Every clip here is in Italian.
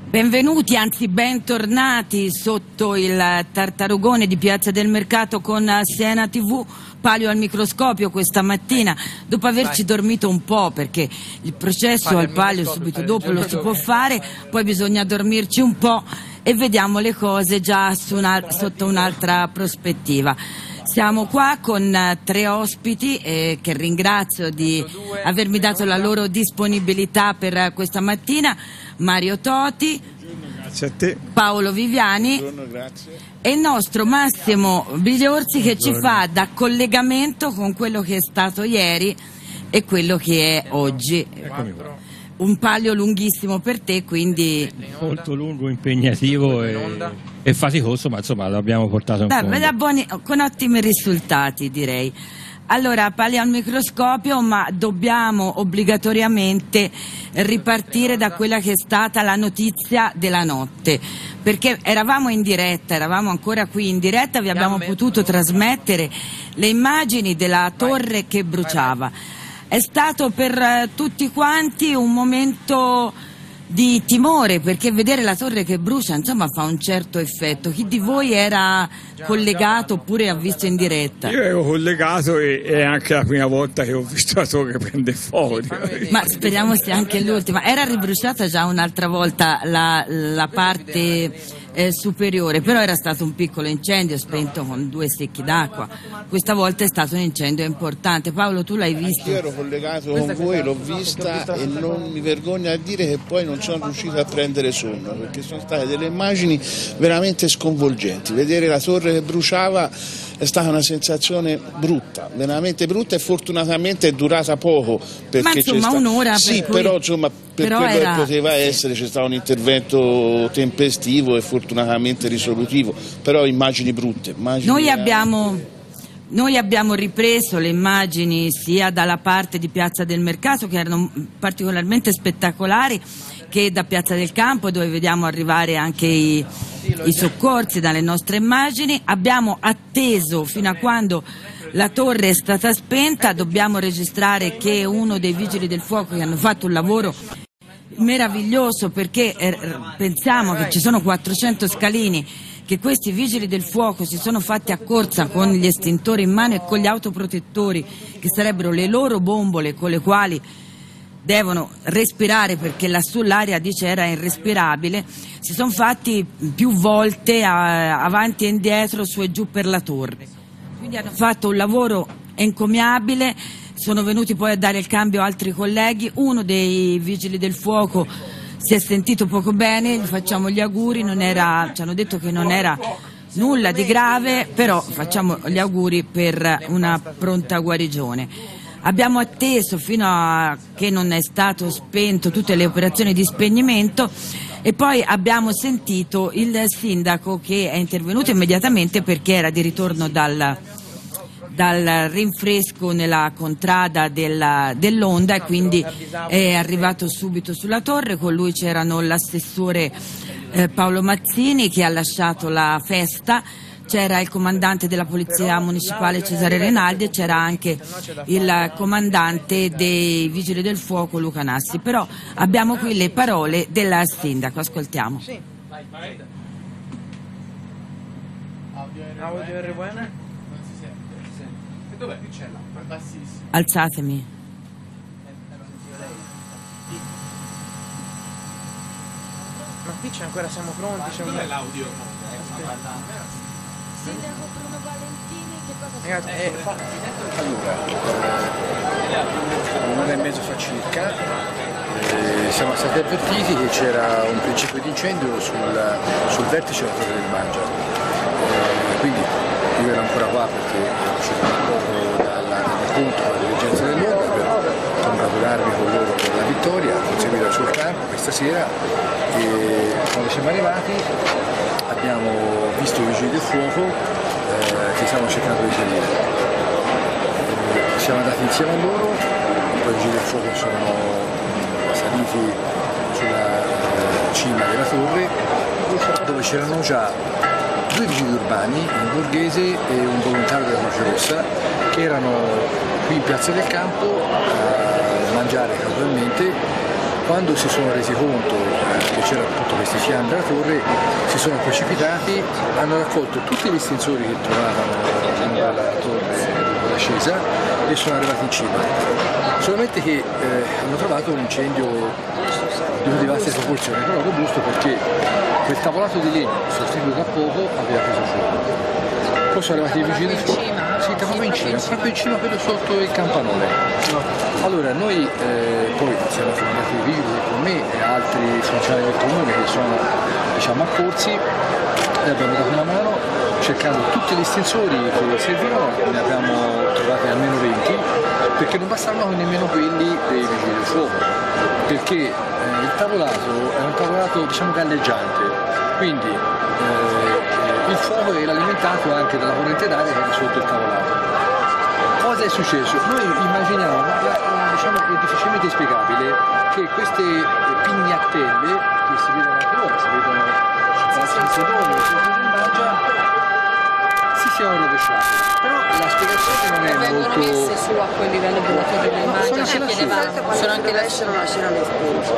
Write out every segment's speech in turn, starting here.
Benvenuti, anzi bentornati sotto il tartarugone di Piazza del Mercato con Siena TV. Palio al microscopio questa mattina, dopo averci dormito un po', perché il processo al Palio subito dopo lo si può fare, poi bisogna dormirci un po' e vediamo le cose già sotto un'altra prospettiva. Siamo qua con tre ospiti che ringrazio di avermi dato la loro disponibilità per questa mattina. Mario Toti, grazie a te. Paolo Viviani, Grazie. e il nostro Massimo Bigliorzi che ci fa da collegamento con quello che è stato ieri e quello che è oggi. Un palio lunghissimo per te, quindi molto lungo, impegnativo e faticoso, ma insomma l'abbiamo portato in fondo. Con ottimi risultati, direi. Allora, palio al microscopio, ma dobbiamo obbligatoriamente ripartire da quella che è stata la notizia della notte, perché eravamo in diretta, eravamo ancora qui in diretta, vi abbiamo potuto trasmettere le immagini della torre che bruciava. È stato per tutti quanti un momento di timore, perché vedere la torre che brucia insomma fa un certo effetto. Chi di voi era collegato oppure ha visto in diretta? Io ero collegato e è anche la prima volta che ho visto la torre prendere fuoco. Ma speriamo sia anche l'ultima. Era ribruciata già un'altra volta la parte superiore, però era stato un piccolo incendio spento con 2 secchi d'acqua. Questa volta è stato un incendio importante. Paolo, tu l'hai visto? Io ero collegato con voi, l'ho vista e non mi vergogno a dire che poi non sono riuscito a prendere sonno, perché sono state delle immagini veramente sconvolgenti. Vedere la torre che bruciava è stata una sensazione brutta, veramente brutta, e fortunatamente è durata poco. Perché ma insomma un'ora. Sì, però insomma per quello che poteva essere c'è stato un intervento tempestivo e fortunatamente risolutivo, però immagini brutte. Noi abbiamo ripreso le immagini sia dalla parte di Piazza del Mercato, che erano particolarmente spettacolari, che da Piazza del Campo, dove vediamo arrivare anche i soccorsi dalle nostre immagini. Abbiamo atteso fino a quando la torre è stata spenta. Dobbiamo registrare che uno dei vigili del fuoco, che hanno fatto un lavoro meraviglioso, perché pensiamo che ci sono 400 scalini, che questi vigili del fuoco si sono fatti a corsa con gli estintori in mano e con gli autoprotettori, che sarebbero le loro bombole con le quali devono respirare, perché lassù l'aria, dice, era irrespirabile. Si sono fatti più volte avanti e indietro, su e giù per la torre. Quindi hanno fatto un lavoro encomiabile. Sono venuti poi a dare il cambio altri colleghi. Uno dei vigili del fuoco si è sentito poco bene, gli facciamo gli auguri, ci hanno detto che non era nulla di grave, però facciamo gli auguri per una pronta guarigione. Abbiamo atteso fino a che non è stato spento tutte le operazioni di spegnimento, e poi abbiamo sentito il sindaco che è intervenuto immediatamente, perché era di ritorno dal rinfresco nella contrada dell'Onda, e quindi è arrivato subito sulla torre. Con lui c'erano l'assessore Paolo Mazzini, che ha lasciato la festa, c'era il comandante della polizia municipale Cesare Renaldi e c'era anche il comandante dei vigili del fuoco Luca Nassi. Però abbiamo qui le parole del sindaco, ascoltiamo. Sì. Dov'è che c'è l'acqua? È bassissimo. Alzatemi. Ma qui c'è ancora, siamo pronti. Dov'è l'audio? Sindaco Bruno Valentini, che cosa Allora, un'ora e mezzo fa circa, siamo stati avvertiti che c'era un principio di incendio sul vertice della Torre del Mangia. Quindi io ero ancora qua perché ero uscito da poco dall'incontro dell'emergenza dell'Onda per congratularmi con loro per la vittoria conseguita sul campo questa sera, e quando siamo arrivati abbiamo visto i vigili del fuoco che stavano cercando di salire. Siamo andati insieme a loro, poi i vigili del fuoco sono saliti sulla cima della torre, dove c'erano già 2 vigili urbani, un borghese e un volontario della Croce Rossa, che erano qui in Piazza del Campo a mangiare casualmente. Quando si sono resi conto che c'era appunto questi fianchi della torre, si sono precipitati, hanno raccolto tutti gli estensori che trovavano nella torre dell'ascesa e sono arrivati in cima. Solamente che hanno trovato un incendio di una vaste proporzioni, però robusto, perché quel tavolato di legno sostituito da poco aveva preso fuoco. Poi sono arrivati i vigili del fuoco. Sì, proprio in cima, proprio sotto il campanone. Allora noi poi siamo formati i vigili con me e altri funzionari del comune che sono, diciamo, accorsi, e abbiamo dato una mano cercando tutti gli estensori che servivano, ne abbiamo trovati almeno 20, perché non bastavano nemmeno quelli dei vigili del fuoco, perché il tavolato è un tavolato, diciamo, galleggiante, quindi il fuoco era alimentato anche dalla corrente d'aria che era sotto il tavolato. Cosa è successo? Noi immaginiamo, diciamo, è difficilmente spiegabile, che queste pignattelle, che si vedono anche ora, si vedono sul sedone, in mangia, si siano rovesciate. Però la spiegazione non è vengono molto... messe su a quel livello della torre del mangia, sono anche rovesciano la scena all'esposto.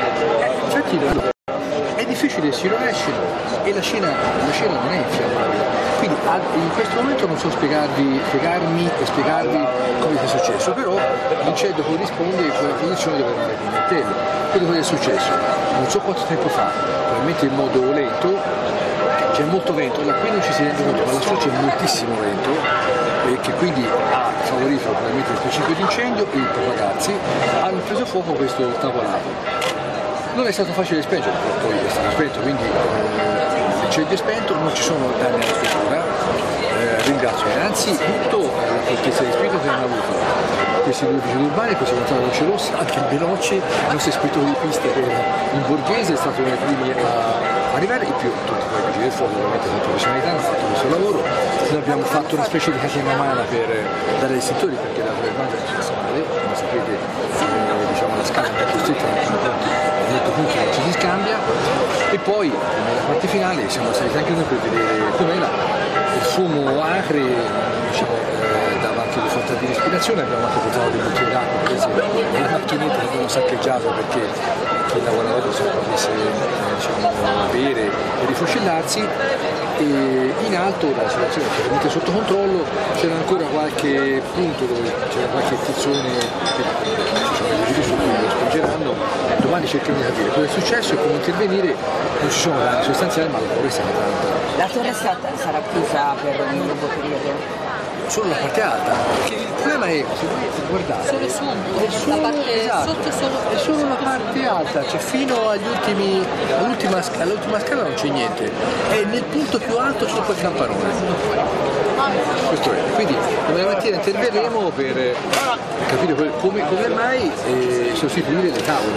Infatti è difficile, si rovesciano e la scena non è infiammabile. Quindi in questo momento non so spiegarmi e spiegarvi come è successo, però l'incendio corrisponde a quella posizione dove erano le pignatelle. Quello che è successo, non so quanto tempo fa, probabilmente in modo lento, c'è molto vento, da qui non ci si rende conto, ma lassù c'è moltissimo vento, e che quindi ha favorito probabilmente il principio di incendio e i propagazzi hanno preso fuoco questo tavolato. Non è stato facile spengere, poi è stato spento, quindi l'incendio è spento, non ci sono danni alla struttura, ringrazio innanzitutto la fortezza di spirito che hanno avuto questi due vigili urbani, poi si è notata la Croce Rossa, anche il Veloce, il nostro ispettori di pista che era in Borghese, è stato uno dei primi a arrivare, in più tutti poi i vigili del fuoco, ovviamente con professionalità, hanno fatto questo lavoro. Noi abbiamo fatto una specie di catena umana per dare ai settori, perché la torre del è male, come sapete, diciamo, la scala è costretta molto punto non ci si scambia, e poi nella parte finale siamo stati anche noi per vedere com'era il fumo acre, diciamo, davanti alle fonti di respirazione. Abbiamo anche portato dei bottiglie d'acqua, prese le macchinette che abbiamo saccheggiato perché chi lavorava si potesse, diciamo, bere e rifocillarsi, e in alto la situazione è veramente sotto controllo. C'era ancora qualche punto dove c'era qualche tizzone che ci sono dei vigili su cui lo spingeranno. Domani cerchiamo di capire cosa è successo e come intervenire. Non ci sono danni sostanziali, ma la paura è stata tanta. La torre sarà chiusa per un lungo periodo? Solo la parte alta, perché il problema è, se voi guardate, solo su, la parte esatto, sotto è solo la parte alta, cioè fino all'ultima scala non c'è niente, e nel punto più alto c'è quel campanone. Questo è, quindi domani mattina interverremo per capire come mai sostituire le tavole,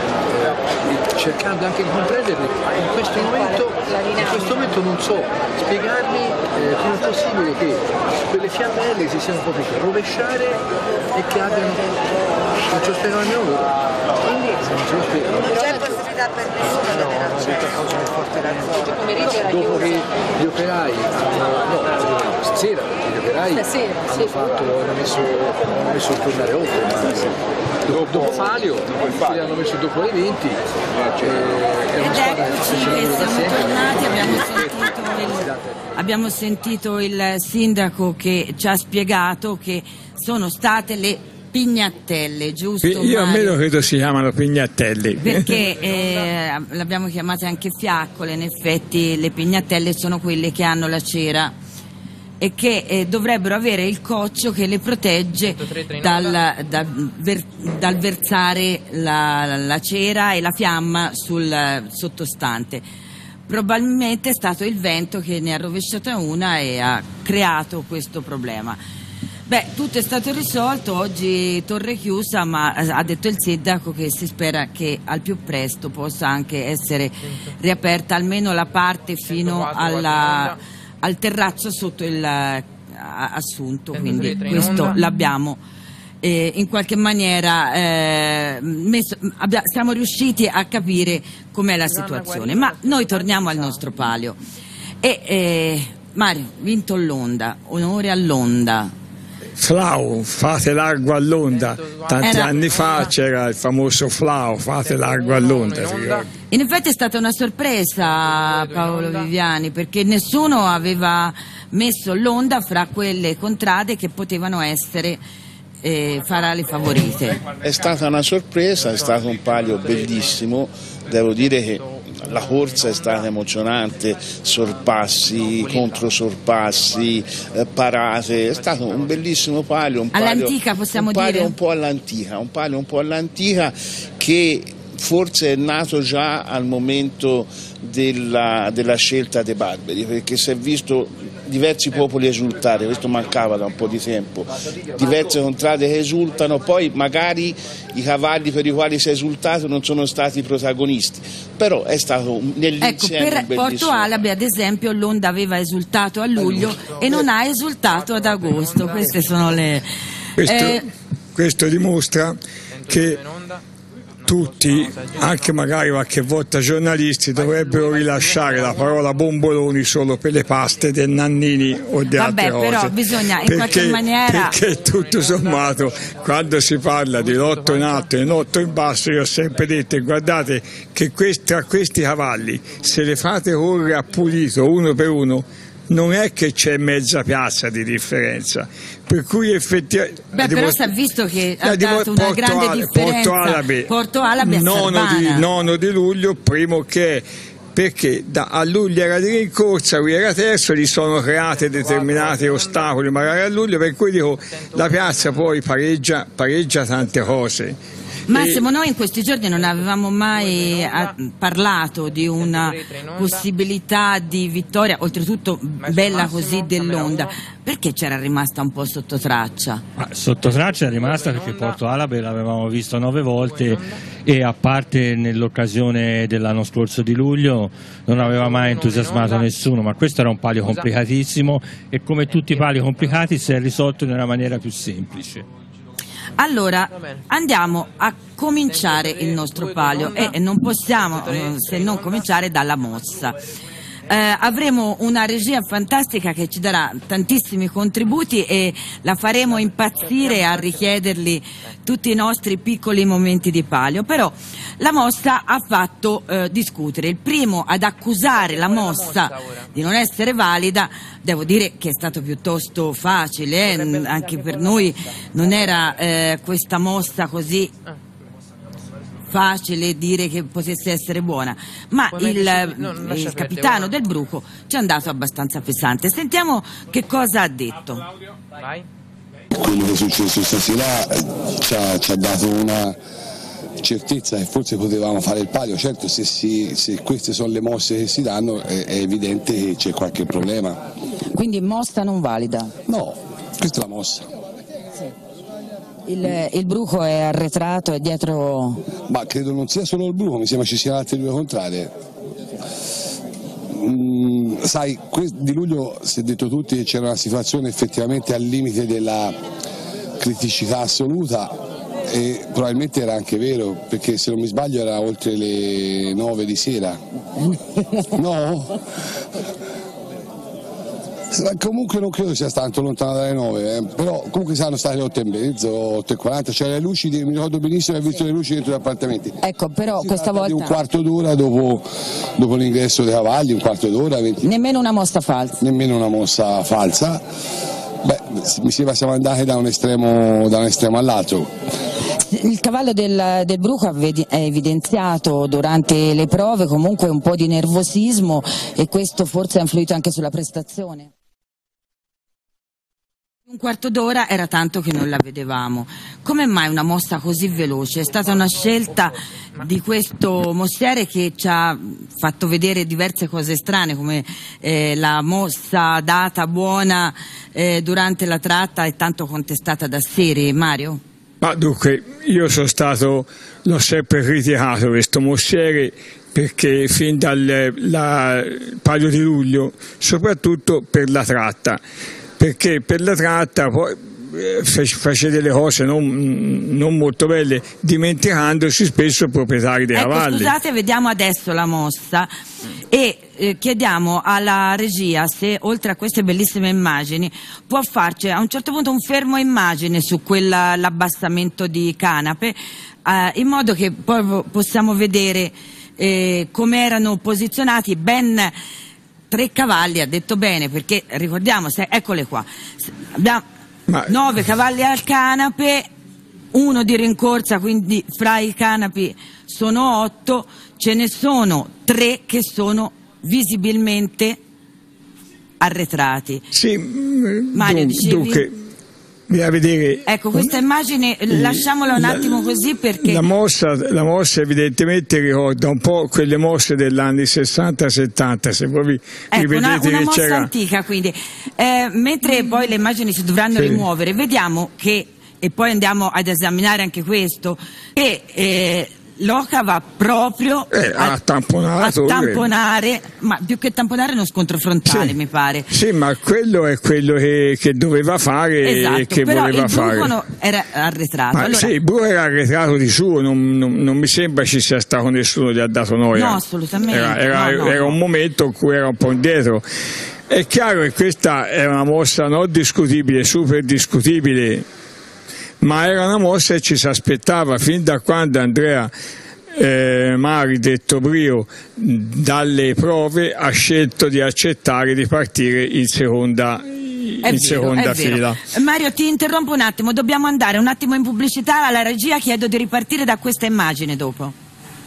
cercando anche di comprendere in questo momento non so spiegarmi come è possibile che quelle fiammelle si siano potute rovesciare e che abbiano, non ce lo spiegano nemmeno loro, quindi non ce lo spiegano. Non c'è possibilità per nessuno di avere accesso. Dopo che gli operai stasera hanno messo il tornare oltre, dopo Palio li hanno messo dopo le 20, è una squadra che siamo tornati, abbiamo sentito il sindaco che ci ha spiegato che sono state le pignattelle, giusto? Io almeno credo si chiamano pignattelle. Perché l'abbiamo chiamate anche fiaccole, in effetti le pignattelle sono quelle che hanno la cera e che dovrebbero avere il coccio che le protegge dal versare la cera e la fiamma sul sottostante. Probabilmente è stato il vento che ne ha rovesciata una e ha creato questo problema. Beh, tutto è stato risolto, oggi torre chiusa, ma ha detto il sindaco che si spera che al più presto possa anche essere riaperta almeno la parte fino al terrazzo sotto il assunto, quindi questo l'abbiamo in qualche maniera siamo riusciti a capire com'è la situazione, ma noi torniamo al nostro palio e Mario, vinto l'Onda, onore all'Onda. Flau, fate largo all'onda. Tanti anni fa c'era il famoso Flau, fate largo all'onda. In effetti è stata una sorpresa, Paolo Viviani, perché nessuno aveva messo l'onda fra quelle contrade che potevano essere farà le favorite. È stata una sorpresa, è stato un palio bellissimo, devo dire che la corsa è stata emozionante, sorpassi, controsorpassi, parate, è stato un bellissimo palio. All'antica possiamo dire? Un palio un po' all'antica che forse è nato già al momento della scelta dei Barberi, perché si è visto diversi popoli esultare, questo mancava da un po' di tempo, diverse contrade che esultano, poi magari i cavalli per i quali si è esultato non sono stati protagonisti, però è stato nell'insieme per bellissimo. Porto Alabe ad esempio l'onda aveva esultato a luglio e non ha esultato ad agosto, queste sono le... Questo dimostra che tutti, anche magari qualche volta giornalisti, dovrebbero rilasciare la parola bomboloni solo per le paste del Nannini o di altre cose. Però bisogna in qualche maniera... Perché tutto sommato quando si parla di lotto in alto e lotto in basso, io ho sempre detto, guardate che tra questi cavalli, se le fate correre a pulito uno per uno, non è che c'è mezza piazza di differenza, per cui effettivamente... però si è visto che ha dato una grande differenza Porto Alabe a Sarbana. Nono di luglio, primo che... perché a luglio era di rincorsa, lui era terzo, gli sono create determinati ostacoli magari a luglio, per cui dico la piazza poi pareggia tante cose. Massimo, noi in questi giorni non avevamo mai parlato di una possibilità di vittoria, oltretutto bella così, dell'onda. Perché c'era rimasta un po' sotto traccia? Sotto traccia è rimasta perché Porto Alabe l'avevamo visto 9 volte e a parte nell'occasione dell'anno scorso di luglio non aveva mai entusiasmato nessuno, ma questo era un palio complicatissimo e come tutti i pali complicati si è risolto in una maniera più semplice. Allora, andiamo a cominciare il nostro palio e non possiamo se non cominciare dalla mossa. Avremo una regia fantastica che ci darà tantissimi contributi e la faremo impazzire a richiedergli tutti i nostri piccoli momenti di palio, però la mossa ha fatto discutere. Il primo ad accusare la mossa di non essere valida, devo dire che è stato piuttosto facile, anche per noi non era questa mossa così facile dire che potesse essere buona, ma il capitano del Bruco ci è andato abbastanza pesante. Sentiamo che cosa ha detto. Quello che è successo stasera ci ha dato una certezza che forse potevamo fare il palio. Certo, se queste sono le mosse che si danno è evidente che c'è qualche problema. Quindi mossa non valida? No, questa è la mossa. Il Bruco è arretrato, è dietro... Ma credo non sia solo il Bruco, mi sembra ci siano altre due contrade. Sai, di luglio si è detto tutti che c'era una situazione effettivamente al limite della criticità assoluta e probabilmente era anche vero, perché se non mi sbaglio era oltre le 9 di sera. No? Comunque non credo sia tanto lontano dalle 9, però comunque saranno state le 8:30, 8:40, c'erano le luci, mi ricordo benissimo di aver visto le luci dentro gli appartamenti. Ecco, però questa volta... Di un quarto d'ora dopo l'ingresso dei cavalli, un quarto d'ora. Nemmeno una mossa falsa? Nemmeno una mossa falsa. Beh, mi sembra siamo andati da un estremo all'altro. Il cavallo del Bruco ha evidenziato durante le prove comunque un po' di nervosismo e questo forse ha influito anche sulla prestazione. Un quarto d'ora era tanto che non la vedevamo. Come mai una mossa così veloce? È stata una scelta di questo mossiere che ci ha fatto vedere diverse cose strane, come la mossa data buona durante la tratta e tanto contestata da Seri. Mario? Ma dunque, io l'ho sempre criticato questo mossiere, perché fin dal palio di luglio, soprattutto per la tratta, perché per la tratta poi fece delle cose non molto belle, dimenticandosi spesso i proprietari dei cavalli. Scusate, vediamo adesso la mossa e chiediamo alla regia se oltre a queste bellissime immagini può farci a un certo punto un fermo immagine su quell'abbassamento di canape, in modo che poi possiamo vedere come erano posizionati ben 3 cavalli, ha detto bene, perché ricordiamo, eccole qua, abbiamo 9 cavalli al canape, 1 di rincorsa, quindi fra i canapi sono 8, ce ne sono 3 che sono visibilmente arretrati. Sì, Mario, dunque, bisogna vedere. Ecco, questa immagine lasciamola un attimo così, perché la mossa evidentemente ricorda un po' quelle mosse degli anni 60-70, se voi rivedete una che mossa c'era antica, quindi mentre poi le immagini si dovranno rimuovere, vediamo che, e poi andiamo ad esaminare anche questo, che l'oca va proprio a tamponare, ma più che tamponare uno scontro frontale, mi pare. Sì, ma quello è quello che doveva fare, esatto, e che però voleva fare. Il bruco era arretrato. Ma allora, sì, il bruco era arretrato di suo, non mi sembra ci sia stato nessuno che ha dato noia. No, assolutamente. Era un momento in cui era un po' indietro. È chiaro che questa è una mossa non discutibile, super discutibile, ma era una mossa che ci si aspettava fin da quando Andrea Mari, detto Brio, dalle prove ha scelto di accettare di partire in seconda fila. Mario, ti interrompo un attimo, dobbiamo andare un attimo in pubblicità. Alla regia chiedo di ripartire da questa immagine dopo.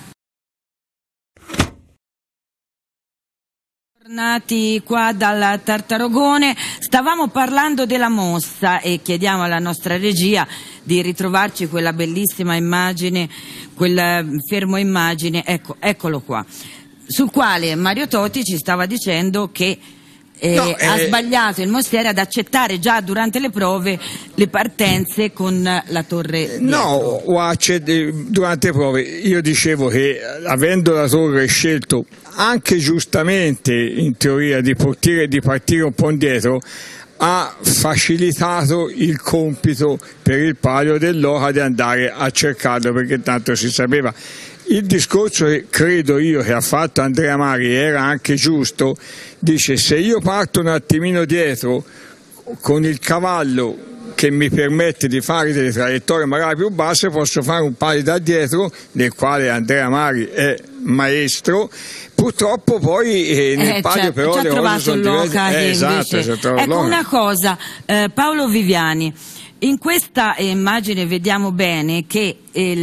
Tornati qua dal Tartarogone, stavamo parlando della mossa e chiediamo alla nostra regia di ritrovarci quella bellissima immagine, quel fermo immagine, eccolo qua, sul quale Mario Toti ci stava dicendo che ha sbagliato il Mostiere ad accettare già durante le prove le partenze con la torre dietro. Durante le prove io dicevo che avendo la torre scelto anche giustamente in teoria di partire un po' indietro, ha facilitato il compito per il palio dell'oca di andare a cercarlo, perché tanto si sapeva. Il discorso che credo io che ha fatto Andrea Mari era anche giusto, dice: se io parto un attimino dietro con il cavallo che mi permette di fare delle traiettorie magari più basse, posso fare un palio da dietro, nel quale Andrea Mari è maestro. Purtroppo poi nel palio però le cose sono diverse. Esatto, ecco una cosa, Paolo Viviani, in questa immagine vediamo bene che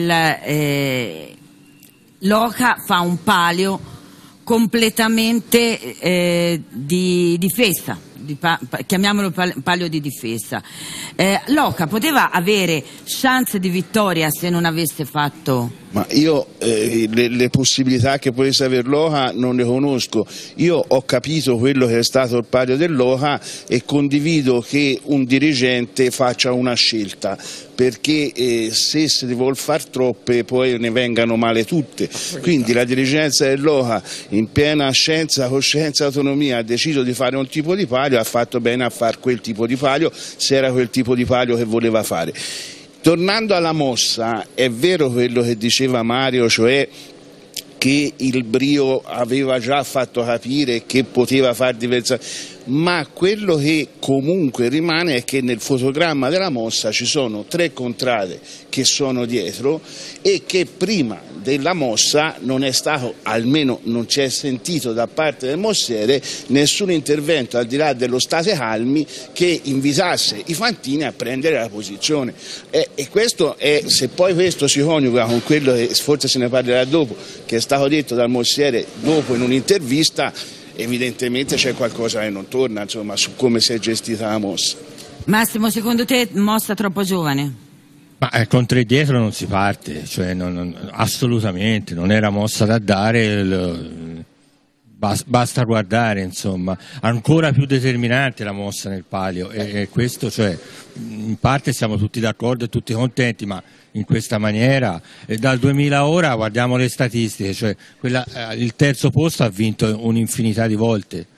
l'oca fa un palio completamente di difesa, chiamiamolo palio di difesa. L'oca poteva avere chance di vittoria se non avesse fatto... Ma io le possibilità che potesse avere l'oca non le conosco. Io ho capito quello che è stato il palio dell'oca e condivido che un dirigente faccia una scelta, perché se si vuol far troppe poi ne vengano male tutte. Quindi la dirigenza dell'oca, in piena scienza, coscienza, autonomia, ha deciso di fare un tipo di palio, ha fatto bene a fare quel tipo di palio, se era quel tipo di palio che voleva fare. Tornando alla mossa, è vero quello che diceva Mario, cioè che il Brio aveva già fatto capire che poteva far diversamente, ma quello che comunque rimane è che nel fotogramma della mossa ci sono 3 contrade che sono dietro e che prima della mossa non è stato, almeno non ci è sentito da parte del mossiere, nessun intervento al di là dello state calmi che invitasse i fantini a prendere la posizione. E questo è, se poi questo si coniuga con quello che forse se ne parlerà dopo, che è stato detto dal mossiere dopo in un'intervista, evidentemente c'è qualcosa che non torna, insomma, su come si è gestita la mossa. Massimo, secondo te mossa troppo giovane? Ma con 3 dietro non si parte, cioè assolutamente, non era mossa da dare, basta guardare, insomma. Ancora più determinante la mossa nel palio e questo, cioè, in parte siamo tutti d'accordo e tutti contenti, ma in questa maniera, dal 2000 ora guardiamo le statistiche, cioè il terzo posto ha vinto un'infinità di volte.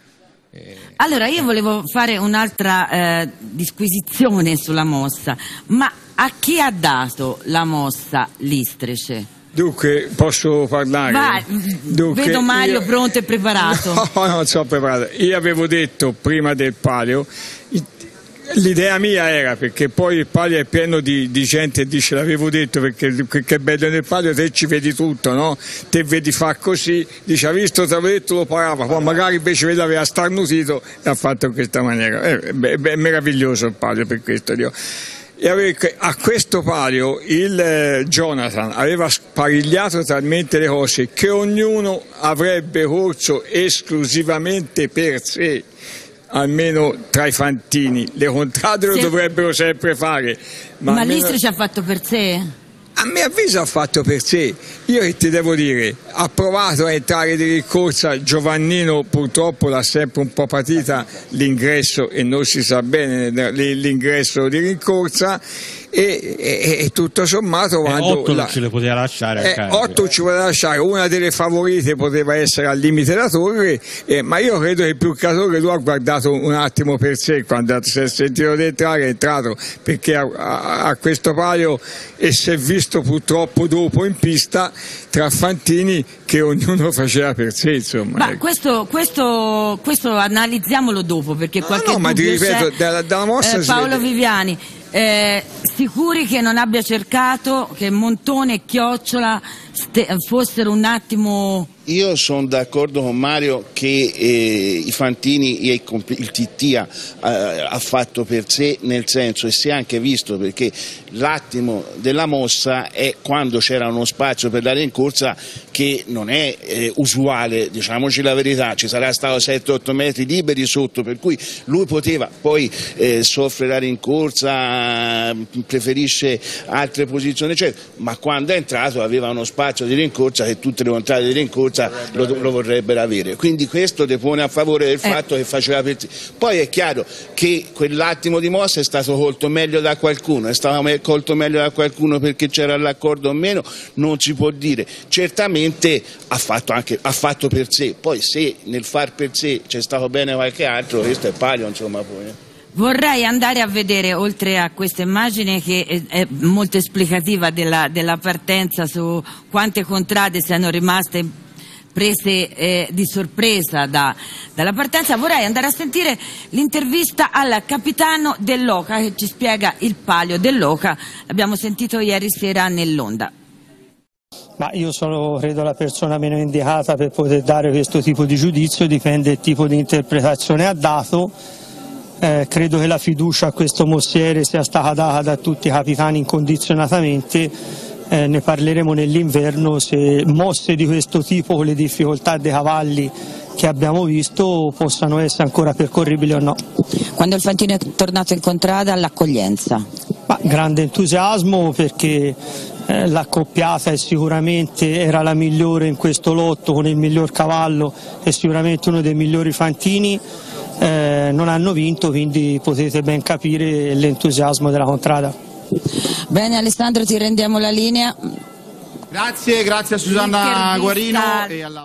Allora io volevo fare un'altra disquisizione sulla mossa, ma a chi ha dato la mossa Listrice? Dunque, posso parlare? Vai, Dunque, vedo Mario pronto e preparato. No, non sono preparato. Io avevo detto prima del palio, l'idea mia era, perché poi il palio è pieno di gente e dice l'avevo detto perché che bello nel palio, te ci vedi tutto, no? Te vedi fa così, dice ha visto, te l'avevo detto, lo parava, poi magari invece vede aveva starnutito e ha fatto in questa maniera. È meraviglioso il palio per questo, Dio. E a questo palio il Jonathan aveva sparigliato talmente le cose che ognuno avrebbe corso esclusivamente per sé, almeno tra i fantini. Le contrade lo dovrebbero sempre fare. Ma Listrice ha fatto per sé? A mio avviso ha fatto per sé. Io che ti devo dire, ha provato a entrare di rincorsa, Giovannino purtroppo l'ha sempre un po' patita l'ingresso e non si sa bene l'ingresso di rincorsa e tutto sommato 8 non ce le poteva lasciare 8 ci poteva lasciare, una delle favorite poteva essere al limite la Torre, ma io credo che più che la Torre lui ha guardato un attimo per sé quando si è sentito di entrare, è entrato perché a questo palio e si è visto purtroppo dopo in pista tra fantini che ognuno faceva per sé, insomma. Ma questo analizziamolo dopo perché qualche ma ti ripeto, dalla mossa Paolo Viviani, sicuri che non abbia cercato che Montone e Chiocciola fossero un attimo... Io sono d'accordo con Mario che i Fantini e il Tittia ha fatto per sé, nel senso, e si è anche visto perché l'attimo della mossa è quando c'era uno spazio per la rincorsa che non è usuale, diciamoci la verità, ci sarà stato 7-8 metri liberi sotto, per cui lui poteva, poi soffre la rincorsa, preferisce altre posizioni eccetera, ma quando è entrato aveva uno spazio di rincorsa che tutte le contrade di rincorsa lo vorrebbero avere, quindi questo depone a favore del fatto che faceva per sé. Poi è chiaro che quell'attimo di mossa è stato colto meglio da qualcuno, è stato colto meglio da qualcuno perché c'era l'accordo o meno, non si può dire. Certamente ha fatto per sé, poi se nel far per sé c'è stato bene qualche altro, questo è palio, insomma, poi. Vorrei andare a vedere, oltre a questa immagine che è molto esplicativa della partenza, su quante contrade siano rimaste prese di sorpresa dalla partenza, vorrei andare a sentire l'intervista al capitano dell'Oca che ci spiega il palio dell'Oca, l'abbiamo sentito ieri sera nell'Onda. Ma io sono, credo, la persona meno indicata per poter dare questo tipo di giudizio, dipende dal tipo di interpretazione ha dato. Credo che la fiducia a questo mossiere sia stata data da tutti i capitani incondizionatamente, ne parleremo nell'inverno se mosse di questo tipo con le difficoltà dei cavalli che abbiamo visto possano essere ancora percorribili o no. Quando il Fantino è tornato in contrada, l'accoglienza? Grande entusiasmo perché l'accoppiata sicuramente era la migliore in questo lotto con il miglior cavallo e sicuramente uno dei migliori Fantini. Non hanno vinto, quindi potete ben capire l'entusiasmo della contrada. Bene Alessandro, ti rendiamo la linea. Grazie a Susanna Guarino e al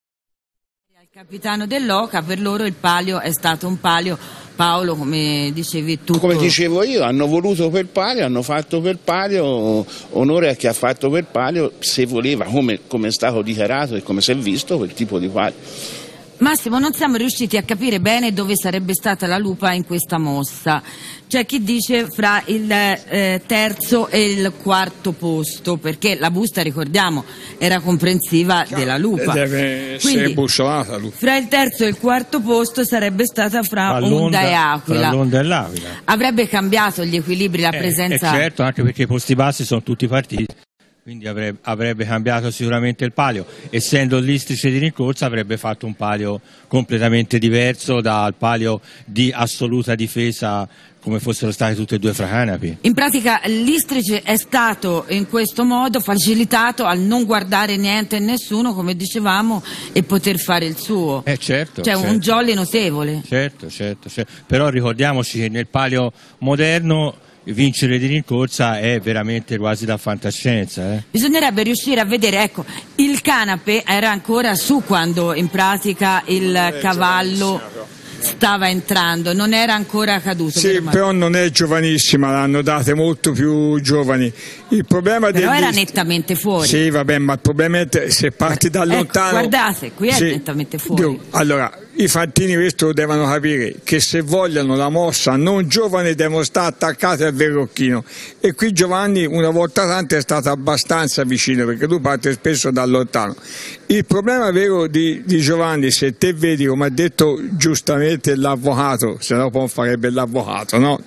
capitano dell'Oca. Per loro il palio è stato un palio, Paolo, come dicevi tu. Come dicevo io, hanno voluto per palio, hanno fatto per palio, onore a chi ha fatto per palio, se voleva, come è stato dichiarato e come si è visto, quel tipo di palio. Massimo, non siamo riusciti a capire bene dove sarebbe stata la lupa in questa mossa. C'è chi dice fra il terzo e il quarto posto, perché la busta, ricordiamo, era comprensiva della lupa. Deve essere bussolata. Fra il terzo e il quarto posto sarebbe stata fra Onda e Aquila. Fra l'Onda e l'Aquila. Avrebbe cambiato gli equilibri, la presenza... certo, anche perché i posti bassi sono tutti partiti. Quindi avrebbe cambiato sicuramente il palio, essendo l'Istrice di rincorsa avrebbe fatto un palio completamente diverso dal palio di assoluta difesa come fossero stati tutti e due fra canapi. In pratica l'Istrice è stato in questo modo facilitato al non guardare niente e nessuno, come dicevamo, e poter fare il suo. Certo. Cioè un jolly notevole. Certo. Però ricordiamoci che nel palio moderno vincere di rincorsa è veramente quasi da fantascienza. Bisognerebbe riuscire a vedere, ecco, il canape era ancora su quando in pratica il cavallo stava entrando, non era ancora caduto. Sì, però non è giovanissima, l'hanno date molto più giovani. Il problema però era nettamente fuori. Sì, vabbè, ma il problema è se parti da lontano. Guardate, qui è nettamente fuori. Allora, i fantini questo lo devono capire, che se vogliono la mossa non giovane devono stare attaccati al verrocchino, e qui Giovanni una volta tanto è stato abbastanza vicino, perché tu parti spesso da lontano. Il problema vero di Giovanni, se te vedi, come ha detto giustamente l'avvocato, se no poi farebbe l'avvocato, no?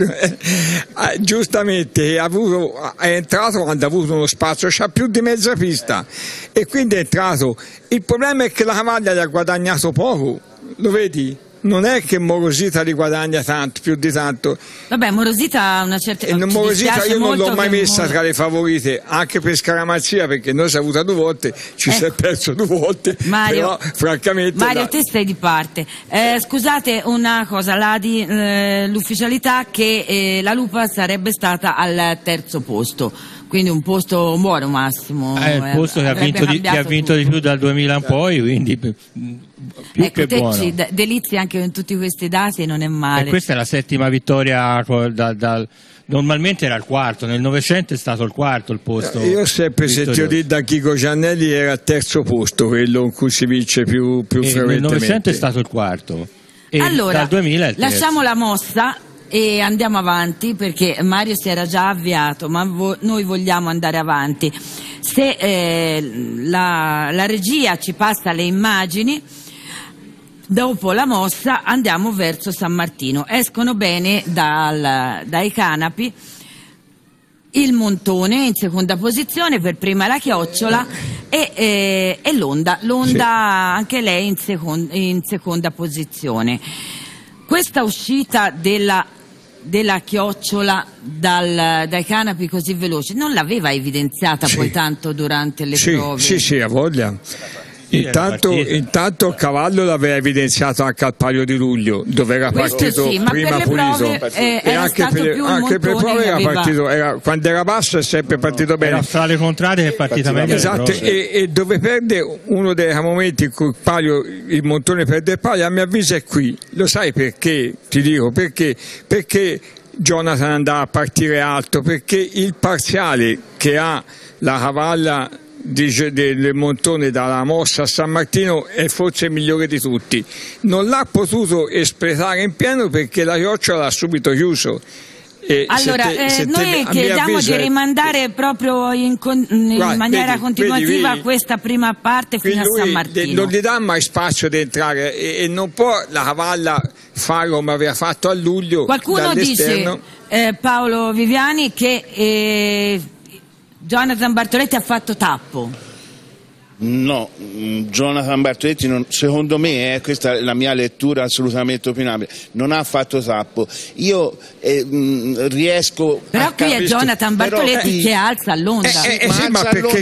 Giustamente è entrato quando ha avuto uno spazio, c'ha più di mezza pista, e quindi è entrato. Il problema è che la Cavaglia gli ha guadagnato poco, lo vedi? Non è che Morosita li guadagna tanto, più di tanto. Vabbè, Morosita ha una certa... Morosita io non l'ho mai messa tra le favorite, anche per scaramanzia, perché noi si è avuta 2 volte, ci si è perso 2 volte. Mario, però francamente... Mario, te stai di parte. Scusate una cosa, l'ufficialità che la Lupa sarebbe stata al 3° posto. Quindi un posto buono, Massimo. Il posto che ha vinto di più dal 2000 in poi, quindi più che buono. Delizi anche con tutti questi dati, non è male. E questa è la 7ª vittoria, normalmente era il 4°, nel Novecento è stato il 4° il posto. Io ho sempre sentito dire da Chico Giannelli era al 3° posto, quello in cui si vince più frequentemente. Nel Novecento è stato il 4°. E allora, dal 2000 è il 3°. Lasciamo la mossa e andiamo avanti, perché Mario si era già avviato, ma noi vogliamo andare avanti. Se la regia ci passa le immagini, dopo la mossa andiamo verso San Martino. Escono bene dai canapi il Montone in seconda posizione, per prima la Chiocciola e l'Onda sì, anche lei in seconda posizione. Questa uscita della Chiocciola dai canapi così veloce non l'aveva evidenziata poi tanto durante le prove? Sì, ha voglia. Intanto il cavallo l'aveva evidenziato anche al Palio di Luglio, dove era partito prima pulito, e anche per le prove era partito, quando era basso è sempre partito bene. Era fra le contrarie che è partita meglio. Esatto, e dove perde uno dei momenti in cui il Montone perde il Palio, a mio avviso è qui. Lo sai perché? Ti dico perché Jonathan andava a partire alto, perché il parziale che ha la cavalla del Montone dalla mossa a San Martino è forse il migliore di tutti. Non l'ha potuto espletare in pieno perché la Chiocciola l'ha subito chiuso. Allora, noi chiediamo di rimandare proprio in maniera continuativa questa prima parte fino a San Martino. Non gli dà mai spazio di entrare e non può la cavalla fare come aveva fatto a luglio. Qualcuno dice, Paolo Viviani, che Jonathan Bartoletti ha fatto tappo. No, Jonathan Bartoletti secondo me, questa è la mia lettura assolutamente opinabile, non ha fatto tappo. Io riesco però qui è Jonathan Bartoletti che alza l'Onda. Ma perché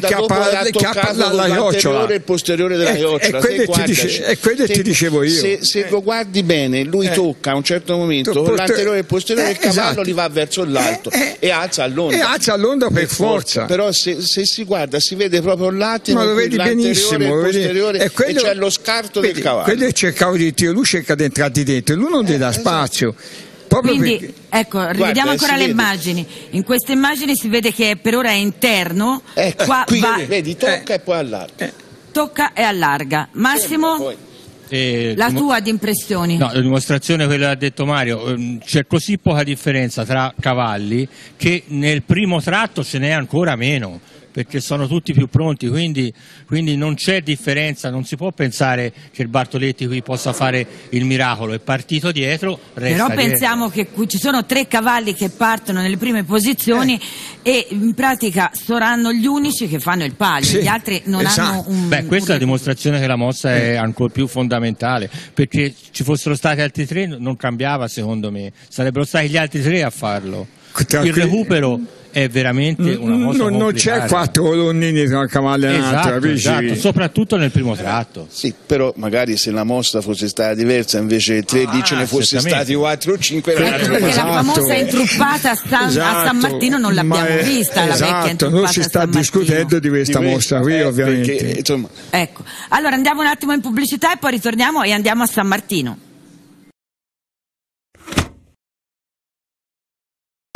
la Chiocciola il posteriore della Chiocciola. È quello che ti dicevo io. Se lo guardi bene, lui tocca a un certo momento con l'anteriore e il posteriore, il cavallo li va verso l'alto e alza l'Onda. E alza l'Onda per forza. Però se si guarda si vede proprio l'attimo, lo vedi benissimo, e c'è lo scarto del cavallo. Quello è cercavo di dire, lui cerca di entrare dentro, lui non gli dà spazio. Quindi ecco, rivediamo ancora le immagini. In queste immagini si vede che per ora è interno. Qua vedi, tocca e poi allarga. Tocca e allarga. Massimo, la tua di impressioni? No, la dimostrazione quella che ha detto Mario, c'è così poca differenza tra cavalli che nel primo tratto ce n'è ancora meno, perché sono tutti più pronti, quindi non c'è differenza, non si può pensare che il Bartoletti qui possa fare il miracolo, è partito dietro, resta però pensiamo che qui ci sono 3 cavalli che partono nelle prime posizioni e in pratica saranno gli unici che fanno il palio, gli altri non hanno questa è la dimostrazione che la mossa è ancora più fondamentale, perché ci fossero stati altri 3 non cambiava, secondo me, sarebbero stati gli altri 3 a farlo. Il recupero è veramente una mossa non c'è 4 colonnini tra un cavallo e un altro, esatto, soprattto nel primo tratto. Sì, però magari se la mossa fosse stata diversa, invece 13 ce ne fosse stati 4 o 5 perché la famosa intruppata a San Martino non l'abbiamo vista, la vecchia intruppata. Non si sta discutendo di questa mossa qui, ovviamente. Perché, insomma. Ecco, allora andiamo un attimo in pubblicità e poi ritorniamo e andiamo a San Martino.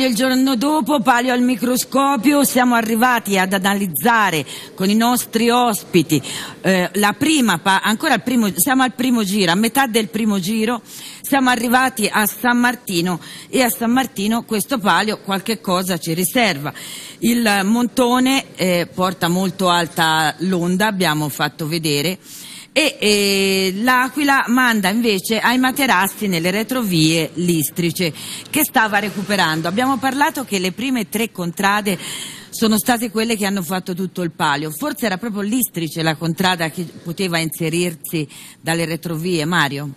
il giorno dopo, palio al microscopio, siamo arrivati ad analizzare con i nostri ospiti siamo al primo giro, a metà del primo giro siamo arrivati a San Martino, e a San Martino questo palio qualche cosa ci riserva. Il montone porta molto alta l'onda, abbiamo fatto vedere, e l'Aquila manda invece ai materassi nelle retrovie l'Istrice, che stava recuperando. Abbiamo parlato che le prime 3 contrade sono state quelle che hanno fatto tutto il palio, forse era proprio l'Istrice la contrada che poteva inserirsi dalle retrovie, Mario?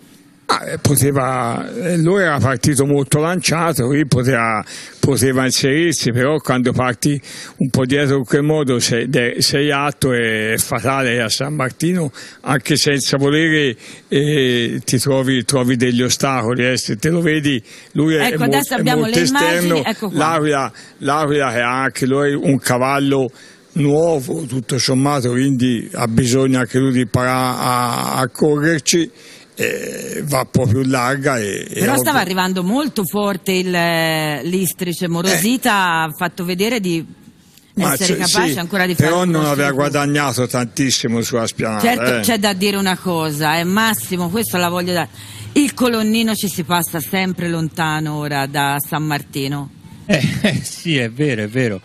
Lui era partito molto lanciato, qui poteva inserirsi, però quando parti un po' dietro in quel modo sei alto, è fatale a San Martino, anche senza volere ti trovi degli ostacoli, se te lo vedi lui è molto esterno, l'Aquila che ha anche lui un cavallo nuovo tutto sommato, quindi ha bisogno anche lui di imparare a correrci. Va un po' più larga però stava arrivando molto forte l'Istrice. Morosita ha fatto vedere di essere capace ancora di fare, però non aveva guadagnato tantissimo sulla spianata. Certo, c'è da dire una cosa, Massimo, questo la voglio dare: il colonnino ci si passa sempre lontano ora da San Martino. Sì, è vero.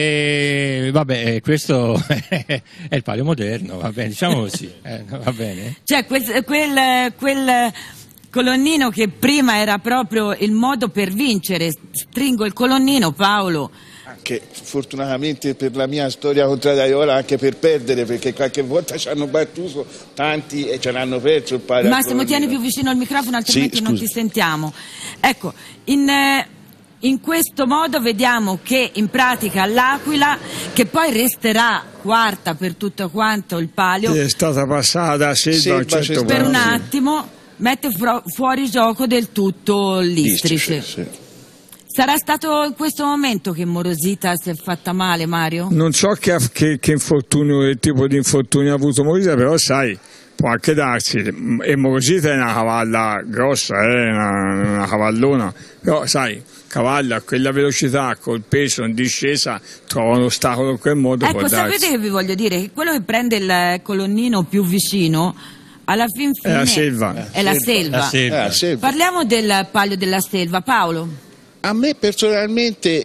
Vabbè, questo è il palio moderno, va bene, diciamo così, va bene. Cioè quel colonnino che prima era proprio il modo per vincere, stringo il colonnino, Paolo. Anche fortunatamente per la mia storia contradaiola, anche per perdere, perché qualche volta ci hanno battuto tanti e ce l'hanno perso il palio. Massimo, tieni più vicino il microfono, altrimenti non ti sentiamo. Ecco, in questo modo vediamo che in pratica l'Aquila, che poi resterà quarta per tutto quanto il palio, è stata passata a Selva per un attimo, mette fuori gioco del tutto l'Istrice. Sì. Sarà stato in questo momento che Morosita si è fatta male, Mario? Non so che infortunio, che tipo di infortunio ha avuto Morosita, però sai, può anche darsi, e Morosita è una cavalla grossa, una cavallona, però sai, cavallo a quella velocità, col peso in discesa, trova un ostacolo in quel modo. Ecco, sapete che vi voglio dire? Che quello che prende il colonnino più vicino, alla fine è la Selva. È la Selva. Parliamo del palio della Selva, Paolo. A me personalmente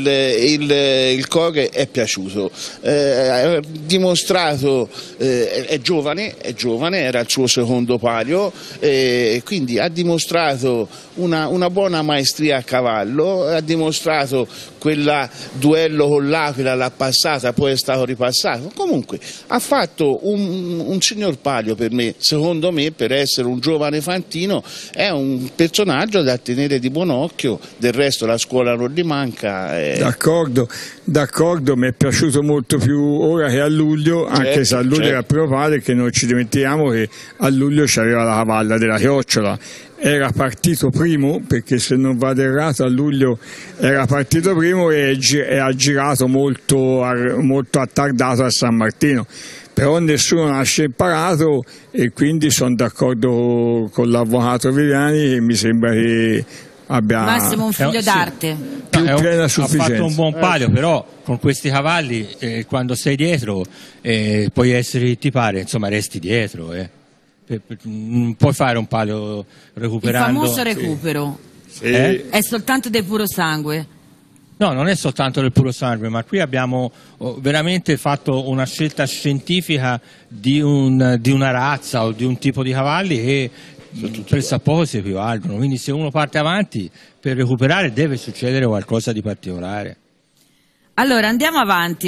il Coghe è piaciuto, ha dimostrato, è giovane, era il suo secondo palio, quindi ha dimostrato una buona maestria a cavallo, ha dimostrato quella duello con l'Aquila, l'ha passata, poi è stato ripassato. Comunque ha fatto un signor palio per me, secondo me, per essere un giovane fantino, è un personaggio da tenere di buon occhio. Del resto la scuola non gli manca. D'accordo, mi è piaciuto molto più ora che a luglio, anche se a luglio era il primo palio, che non ci dimentichiamo che a luglio c'aveva la cavalla della Chiocciola. Era partito primo, perché se non vado errato a luglio era partito primo e ha girato molto attardato a San Martino, però nessuno nasce imparato, e quindi sono d'accordo con l'avvocato Viviani, che mi sembra che abbia Massimo un figlio d'arte, più piena sufficienza. Ha fatto un buon palio, però con questi cavalli quando sei dietro puoi essere chi ti pare, insomma resti dietro. Non puoi fare un palio recuperando. Il famoso recupero è soltanto del puro sangue. No, non è soltanto del puro sangue, ma qui abbiamo veramente fatto una scelta scientifica di una razza o di un tipo di cavalli che pressappoco si equivalgono, quindi se uno parte avanti per recuperare deve succedere qualcosa di particolare. Allora andiamo avanti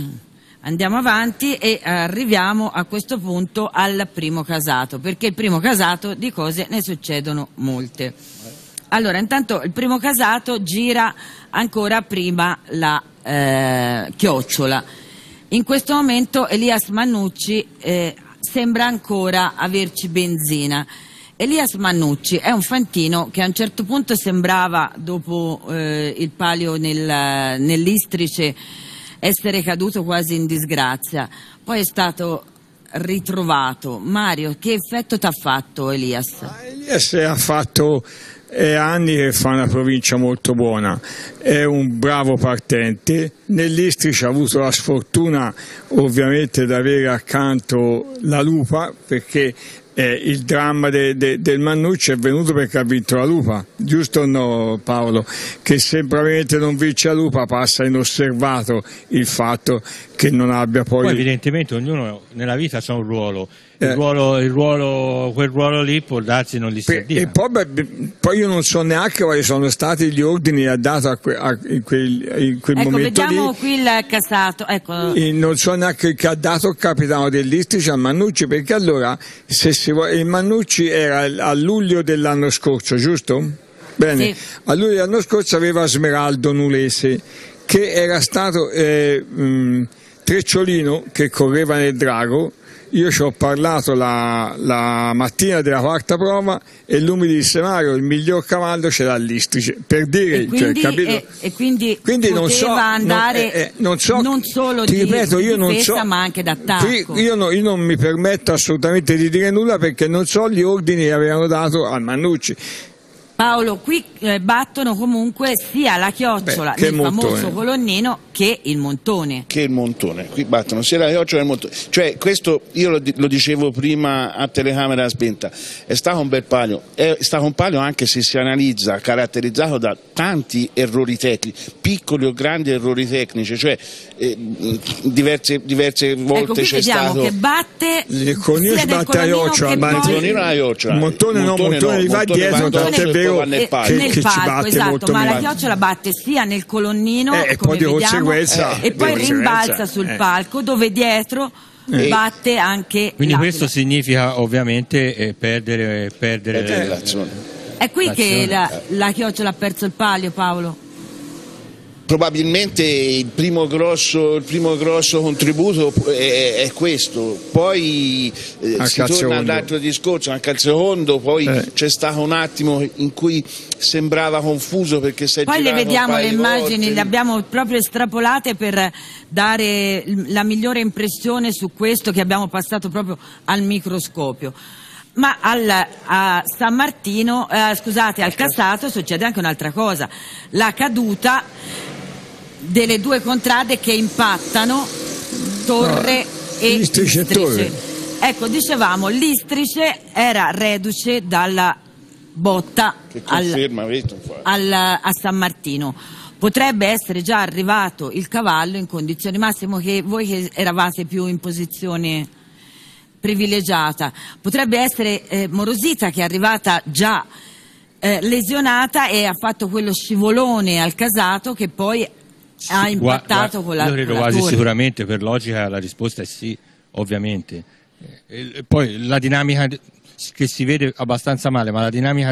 e arriviamo a questo punto al primo casato, perché il primo casato di cose ne succedono molte. Allora intanto il primo casato gira ancora prima la chiocciola. In questo momento Elias Mannucci sembra ancora averci benzina. Elias Mannucci è un fantino che a un certo punto sembrava, dopo il palio nell'Istrice, essere caduto quasi in disgrazia, poi è stato ritrovato. Mario, che effetto ti ha fatto Elias? Elias ha fatto è anni che fa una provincia molto buona, è un bravo partente. Nell'Istrice ha avuto la sfortuna ovviamente di avere accanto la Lupa, perché il dramma del Mannucci è venuto perché ha vinto la Lupa, giusto o no Paolo? Che se probabilmente non vince la Lupa passa inosservato il fatto che non abbia poi evidentemente ognuno nella vita ha un ruolo. Quel ruolo lì può darsi non gli si addia. E poi io non so neanche quali sono stati gli ordini che ha dato in quel momento vediamo lì. Qui il Casato, ecco. Non so neanche che ha dato il capitano dell'Istrice al Mannucci, perché allora il Mannucci era a luglio dell'anno scorso, giusto? Bene, sì. A luglio dell'anno scorso aveva Smeraldo Nulese, che era stato Trecciolino, che correva nel Drago. Io ci ho parlato la mattina della quarta prova e lui mi disse: Mario, il miglior cavallo ce l'ha l'Istrice, per dire, e quindi, capito? Quindi non so, andare non solo ti ripeto, io di difesa, non so, ma anche d'attacco. Io non mi permetto assolutamente di dire nulla, perché non so gli ordini che avevano dato al Mannucci. Paolo, qui battono comunque sia la Chiocciola nel famoso colonnino che il Montone. Qui battono sia la Chiocciola che il Montone. Cioè, questo io lo dicevo prima a telecamera spenta, è stato un bel palio, è stato un palio anche se si analizza caratterizzato da tanti errori tecnici, piccoli o grandi errori tecnici, cioè diverse volte c'è stato. Che batte il colonnino sbatte la Chiocciola, il Montone gli va dietro, tant'è vero nel palco, esatto, ma la Chiocciola batte sia nel colonnino e poi di conseguenza e poi rimbalza sul palco, dove dietro batte anche quindi questo significa ovviamente perdere l'azione. È qui che la Chiocciola ha perso il palio, Paolo? Probabilmente il primo grosso contributo è questo, poi si torna all'altro discorso, anche al secondo, poi c'è stato un attimo in cui sembrava confuso perché poi le vediamo le immagini, le abbiamo proprio estrapolate per dare la migliore impressione su questo che abbiamo passato proprio al microscopio. Ma a San Martino, scusate, al Casato succede anche un'altra cosa, la caduta delle due contrade che impattano Torre e Istrice. Ecco, dicevamo, l'Istrice era reduce dalla botta a San Martino. Potrebbe essere già arrivato il cavallo in condizioni, Massimo, che voi che eravate più in posizione privilegiata, potrebbe essere Morosita, che è arrivata già lesionata e ha fatto quello scivolone al Casato che poi ha impattato con la io credo quasi sicuramente, per logica la risposta è sì, ovviamente. Poi la dinamica che si vede abbastanza male, ma la dinamica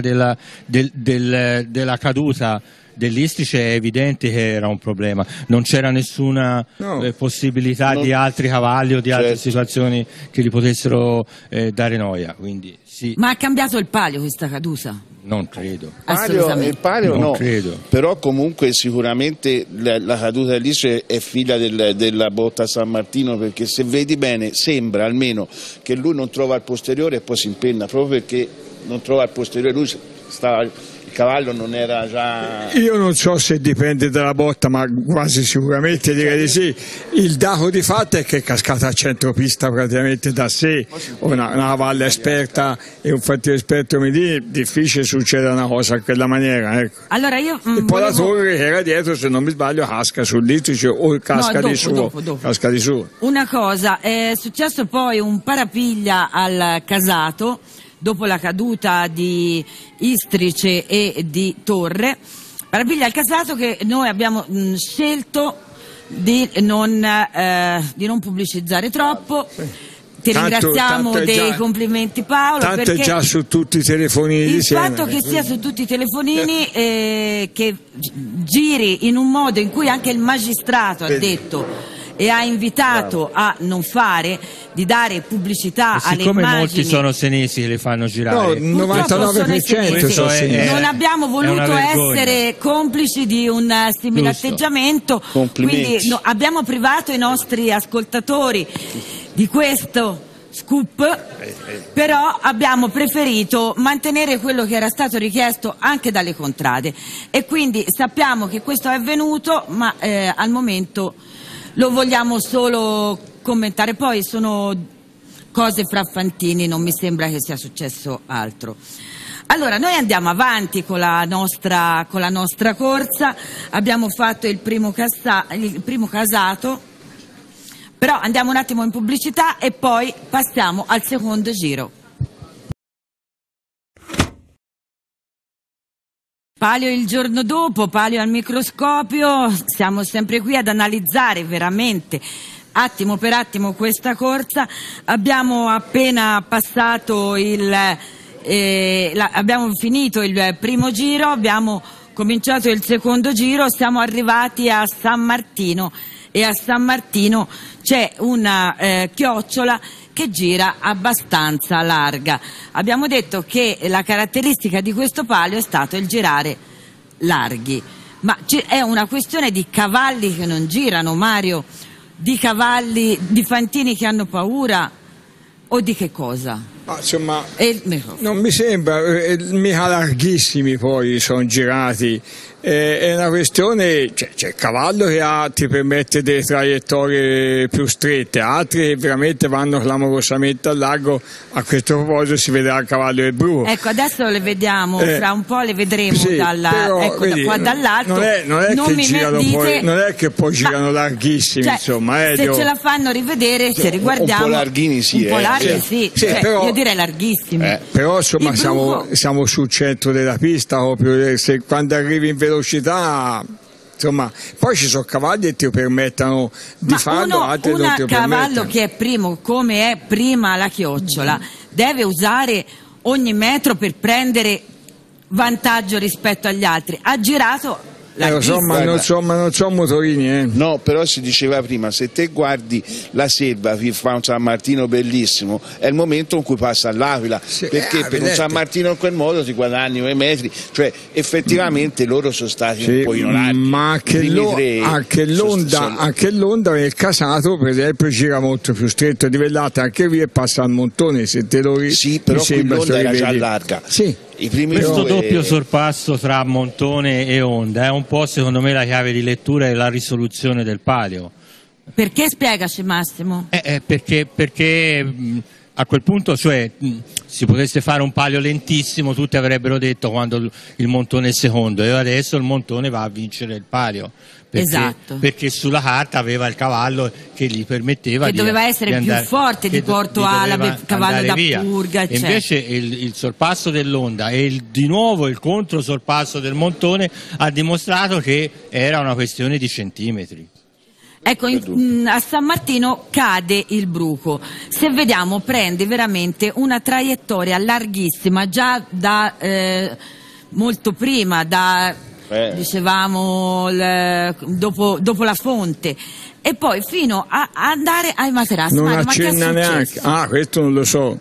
della caduta dell'Istrice è evidente che era un problema, non c'era nessuna possibilità di altri cavalli o di altre situazioni che gli potessero dare noia, quindi sì. Ma ha cambiato il palio questa caduta? Non credo. Il palio non no, credo. Però comunque sicuramente la caduta dell'Istrice è figlia della botta a San Martino, perché se vedi bene sembra almeno che lui non trova il posteriore e poi si impenna, proprio perché non trova il posteriore, lui il cavallo non era già... Io non so se dipende dalla botta, ma quasi sicuramente direi di sì. Il dato di fatto è che è cascata a centropista praticamente da sé, una cavalla esperta e un fattiere esperto mi dice, difficile succeda una cosa in quella maniera, ecco. Allora io e poi la torre che era dietro, se non mi sbaglio, casca sull'Istrice o casca di suo. Casca di suo. Una cosa, è successo poi un parapiglia al Casato dopo la caduta di Istrice e di Torre, parapiglia al Casato che noi abbiamo scelto di non pubblicizzare troppo. Ti ringraziamo dei complimenti, Paolo. Tanto perché è già su tutti i telefonini di Siena. Il fatto che sia su tutti i telefonini, che giri in un modo in cui anche il magistrato ha detto e ha invitato a non fare, di dare pubblicità alle immagini. Siccome molti sono senesi che le fanno girare, no, 99% sono senesi. Non abbiamo voluto essere complici di un simile atteggiamento, quindi abbiamo privato i nostri ascoltatori di questo scoop, però abbiamo preferito mantenere quello che era stato richiesto anche dalle contrade, e quindi sappiamo che questo è avvenuto, ma al momento lo vogliamo solo commentare. Poi sono cose fra fantini, non mi sembra che sia successo altro. Allora, noi andiamo avanti con la nostra corsa, abbiamo fatto il primo casato, però andiamo un attimo in pubblicità e poi passiamo al secondo giro. Palio il giorno dopo, Palio al microscopio, siamo sempre qui ad analizzare veramente attimo per attimo questa corsa. Abbiamo appena passato abbiamo finito il primo giro, abbiamo cominciato il secondo giro, siamo arrivati a San Martino, e a San Martino c'è una chiocciola che gira abbastanza larga. Abbiamo detto che la caratteristica di questo palio è stato il girare larghi, ma è una questione di cavalli che non girano, Mario, di cavalli, di fantini che hanno paura, o di che cosa? Insomma, non mi sembra, mica larghissimi poi sono girati. È una questione, c'è il cavallo che ti permette delle traiettorie più strette, altri che veramente vanno clamorosamente al largo. A questo proposito si vedrà il cavallo del bruco. Ecco, adesso le vediamo, fra un po' le vedremo, sì, però, vedi, da qua dall'alto. Non è che poi girano larghissimi, cioè, insomma. Se ce la fanno rivedere, se riguardiamo... Un po' larghini sì. Un po' larghi sì, cioè, però, io direi larghissimi. Però insomma siamo sul centro della pista, proprio, quando arrivi in velocità, insomma, poi ci sono cavalli che ti permettono di farlo, altri non ti permettono. Un cavallo che è primo, come è prima la chiocciola, deve usare ogni metro per prendere vantaggio rispetto agli altri. Ha girato non sono motorini, No, però si diceva prima, se te guardi la selva che fa un San Martino bellissimo, è il momento in cui passa all'Aquila, perché per un San Martino in quel modo ti guadagni quei metri, cioè effettivamente loro sono stati un po' ignorati. Ma anche l'Onda nel casato, per esempio, gira molto più stretto, livellata anche qui e passa al montone, se te lo sì, però l'Onda era già larga. Sì. Questo doppio sorpasso tra Montone e Onda è un po', secondo me, la chiave di lettura e la risoluzione del palio. Perché? Spiegaci, Massimo. Perché a quel punto, cioè, si potesse fare un palio lentissimo, tutti avrebbero detto quando il Montone è secondo, e adesso il Montone va a vincere il palio. Perché sulla carta aveva il cavallo che gli permetteva doveva essere più forte di Porto Alabe, cavallo da purga, e invece il sorpasso dell'Onda e di nuovo il controsorpasso del Montone ha dimostrato che era una questione di centimetri. Ecco, a San Martino cade il bruco, se vediamo prende veramente una traiettoria larghissima già da molto prima, dicevamo dopo la fonte, e poi fino a andare ai materassi. Non accenna neanche. Questo non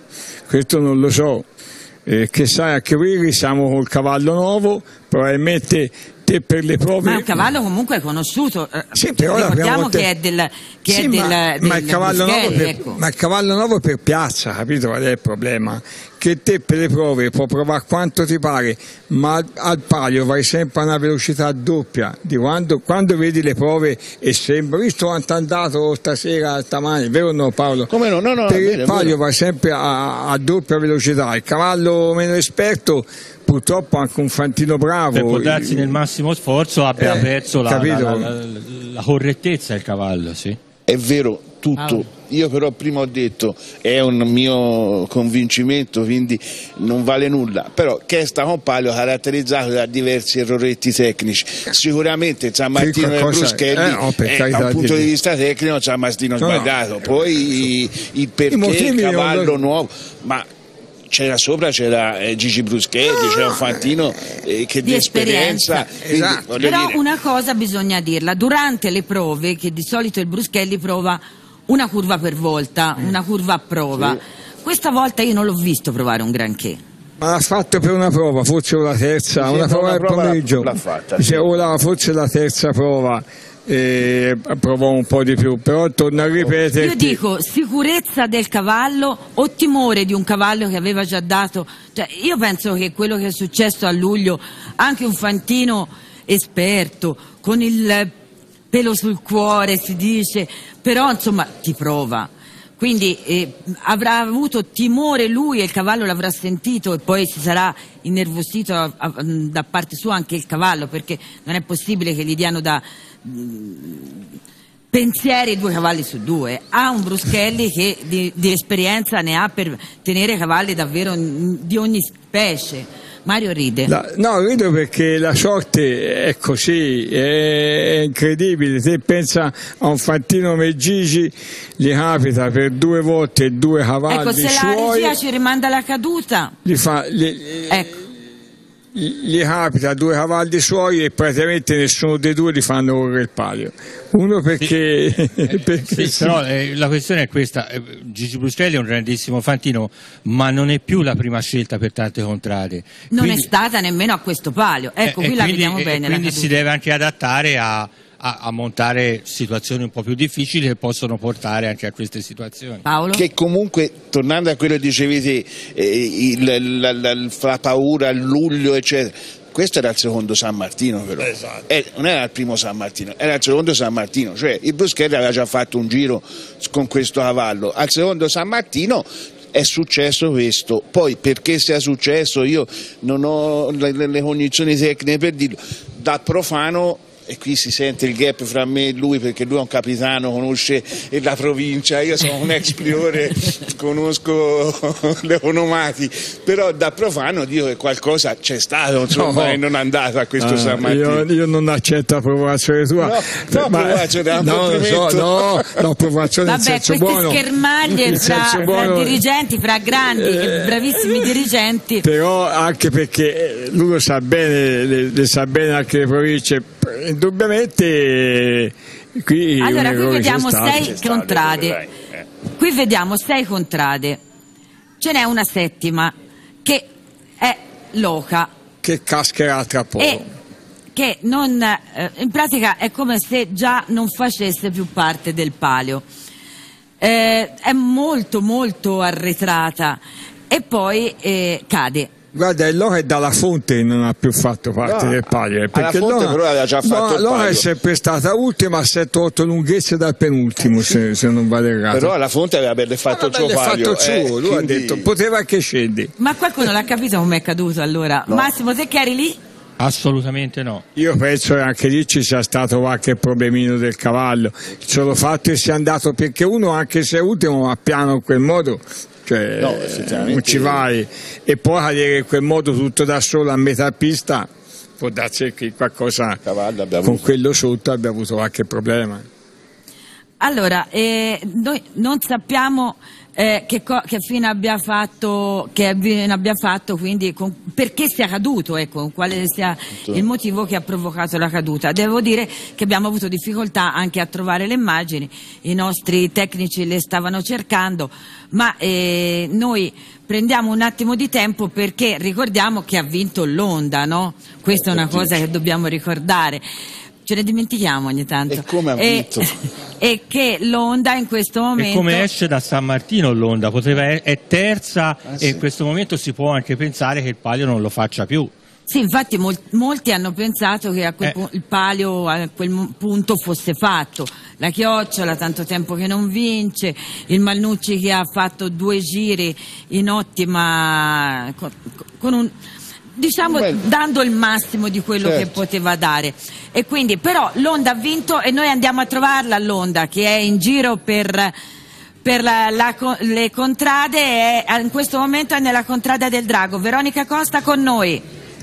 lo so. Che sai, anche qui siamo col cavallo nuovo, probabilmente te per le prove. Ma è un cavallo comunque conosciuto. Sì, però ricordiamo che è del ma il cavallo nuovo per piazza, capito qual è il problema? Che te per le prove puoi provare quanto ti pare, ma al palio vai sempre a una velocità doppia di quando vedi le prove, e sembra, visto quanto è andato stasera stamani, vero o no, Paolo? Come no? Per il palio vai sempre a doppia velocità, il cavallo meno esperto purtroppo anche un fantino bravo, per può darsi nel massimo sforzo abbia perso la correttezza del cavallo, sì. È vero tutto, io però prima ho detto è un mio convincimento, quindi non vale nulla, però Chesta con palio caratterizzato da diversi erroretti tecnici, sicuramente San Martino e Bruschelli da un punto di vista tecnico San Martino sbagliato, poi il perché il cavallo nuovo, ma c'era Gigi Bruschelli, c'era un fantino che di esperienza. Esatto. Però una cosa bisogna dirla, durante le prove, che di solito il Bruschelli prova una curva per volta, una curva a prova, questa volta io non l'ho visto provare un granché. Ma l'ha fatto per una prova, forse la terza, una prova del pomeriggio, forse la terza prova. provò un po' di più, però torno a ripetere. Io dico sicurezza del cavallo o timore di un cavallo che aveva già dato, cioè, io penso che quello che è successo a luglio, anche un fantino esperto con il pelo sul cuore si dice, però insomma ti prova, quindi avrà avuto timore lui e il cavallo l'avrà sentito e poi si sarà innervosito da parte sua anche il cavallo, perché non è possibile che gli diano da pensieri 2 cavalli su 2. Ha un Bruschelli che di esperienza ne ha per tenere cavalli davvero di ogni specie. Mario ride. No, rido perché la sorte è così, è incredibile. Se pensa a un fantino Meggigi, gli capita per 2 volte 2 cavalli ecco, se suoi, la regia ci rimanda la caduta, ecco. Gli capita 2 cavalli suoi e praticamente nessuno dei 2 li fanno correre il palio. Uno perché, sì. Però la questione è questa: Gigi Bruschelli è un grandissimo fantino, ma non è più la prima scelta per tante contrade. Non è stata nemmeno a questo palio. Ecco, qui la vediamo bene. Quindi si deve anche adattare a montare situazioni un po' più difficili che possono portare anche a queste situazioni. Paolo? Che comunque, tornando a quello che dicevi te, la paura, il luglio eccetera, questo era il secondo San Martino però, non era il primo San Martino, era il secondo San Martino, cioè il Bruschelli aveva già fatto un giro con questo cavallo, al secondo San Martino è successo questo. Poi perché sia successo io non ho le cognizioni tecniche per dirlo, da profano. E qui si sente il gap fra me e lui, perché lui è un capitano, conosce la provincia, io sono un ex priore, conosco le onomati, però da profano dico che qualcosa c'è stato, insomma, e non è andato a questo San Martino. Io non accetto la provocazione tua. No, provocazione nel senso buono. Vabbè, queste schermaglie fra dirigenti, fra grandi, bravissimi dirigenti. Però anche perché lui lo sa bene, le sa bene anche le province. Indubbiamente qui allora qui vediamo 6 contrade, qui vediamo 6 contrade, ce n'è una 7ª che è Loca, che cascherà tra poco e che non, in pratica è come se già non facesse più parte del palio, è molto molto arretrata e poi cade. Guarda, il Loca è dalla fonte che non ha più fatto parte del palio, perché Loca però aveva già fatto il palio. Loca è sempre stata ultima a 7-8 lunghezze dal penultimo, se non vado errato. Però alla fonte aveva fatto il suo palio. Lui ha detto poteva anche scendere. Ma qualcuno l'ha capito com'è caduto allora? No. Massimo, te che eri lì? Assolutamente no. Io penso che anche lì ci sia stato qualche problemino del cavallo, il solo fatto che sia andato, perché uno anche se è ultimo ma piano in quel modo, cioè non ci vai, e poi cadere in quel modo tutto da solo a metà pista, può darsi che qualcosa con quello sotto abbia avuto qualche problema. Allora, noi non sappiamo che fine abbia fatto, quindi perché sia caduto, ecco, quale sia il motivo che ha provocato la caduta. Devo dire che abbiamo avuto difficoltà anche a trovare le immagini, i nostri tecnici le stavano cercando, ma noi prendiamo un attimo di tempo perché ricordiamo che ha vinto l'Onda, no? Questa è una cosa che dobbiamo ricordare. Ce ne dimentichiamo ogni tanto. E come ha vinto? E che l'Onda in questo momento... E come esce da San Martino l'Onda? È terza e in questo momento si può anche pensare che il palio non lo faccia più. Sì, infatti molti hanno pensato che il palio a quel punto fosse fatto. La Chiocciola, tanto tempo che non vince, il Malnucci che ha fatto 2 giri in ottima... con un... diciamo dando il massimo di quello che poteva dare, e quindi però l'Onda ha vinto e noi andiamo a trovarla l'Onda che è in giro per le contrade, e in questo momento è nella contrada del Drago. Veronica Costa con noi.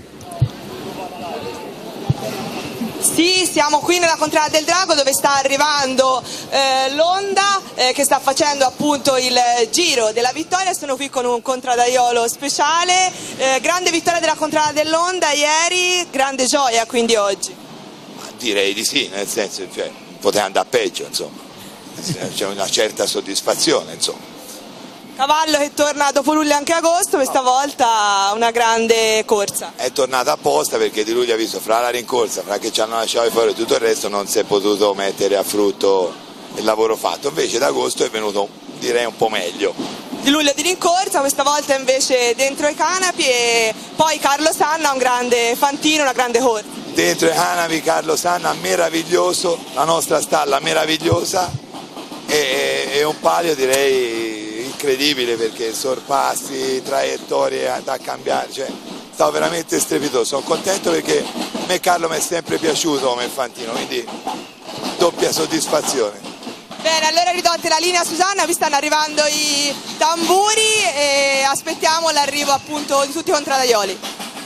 Sì, siamo qui nella contrada del Drago dove sta arrivando l'Onda che sta facendo appunto il giro della vittoria. Sono qui con un contradaiolo speciale, grande vittoria della contrada dell'Onda ieri, grande gioia quindi oggi. Direi di sì, nel senso che poteva andare peggio, insomma, c'è una certa soddisfazione, insomma. Cavallo che torna dopo luglio anche agosto, questa volta una grande corsa. È tornata apposta perché Di Luglio ha visto fra la rincorsa, fra che ci hanno lasciato fuori e tutto il resto non si è potuto mettere a frutto il lavoro fatto, invece d'agosto è venuto direi un po' meglio. Di Luglio di rincorsa, questa volta invece dentro i canapi, e poi Carlo Sanna un grande fantino, una grande corsa. Dentro i canapi Carlo Sanna meraviglioso, la nostra stalla meravigliosa e un palio direi incredibile perché sorpassi, traiettorie da cambiare, cioè stavo veramente strepitoso, sono contento perché a me Carlo mi è sempre piaciuto come fantino, quindi doppia soddisfazione. Bene, allora ridotte la linea Susanna, vi stanno arrivando i tamburi e aspettiamo l'arrivo appunto di tutti i contradaioli.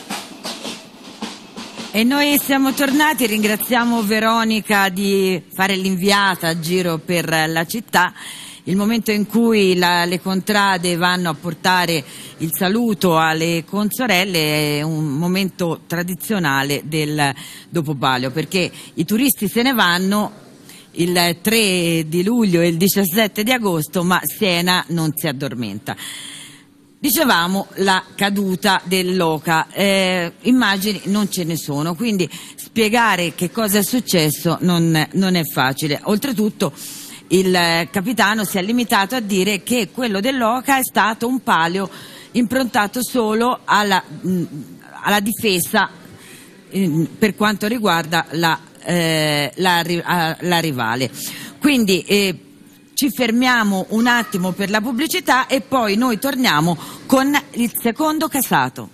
E noi siamo tornati, ringraziamo Veronica di fare l'inviata a giro per la città. Il momento in cui le contrade vanno a portare il saluto alle consorelle è un momento tradizionale del dopobalio, perché i turisti se ne vanno il 3 di luglio e il 17 di agosto, ma Siena non si addormenta. Dicevamo la caduta dell'oca, immagini non ce ne sono, quindi spiegare che cosa è successo non è facile. Oltretutto il capitano si è limitato a dire che quello dell'oca è stato un palio improntato solo alla difesa per quanto riguarda la rivale. Quindi ci fermiamo un attimo per la pubblicità e poi noi torniamo con il secondo casato.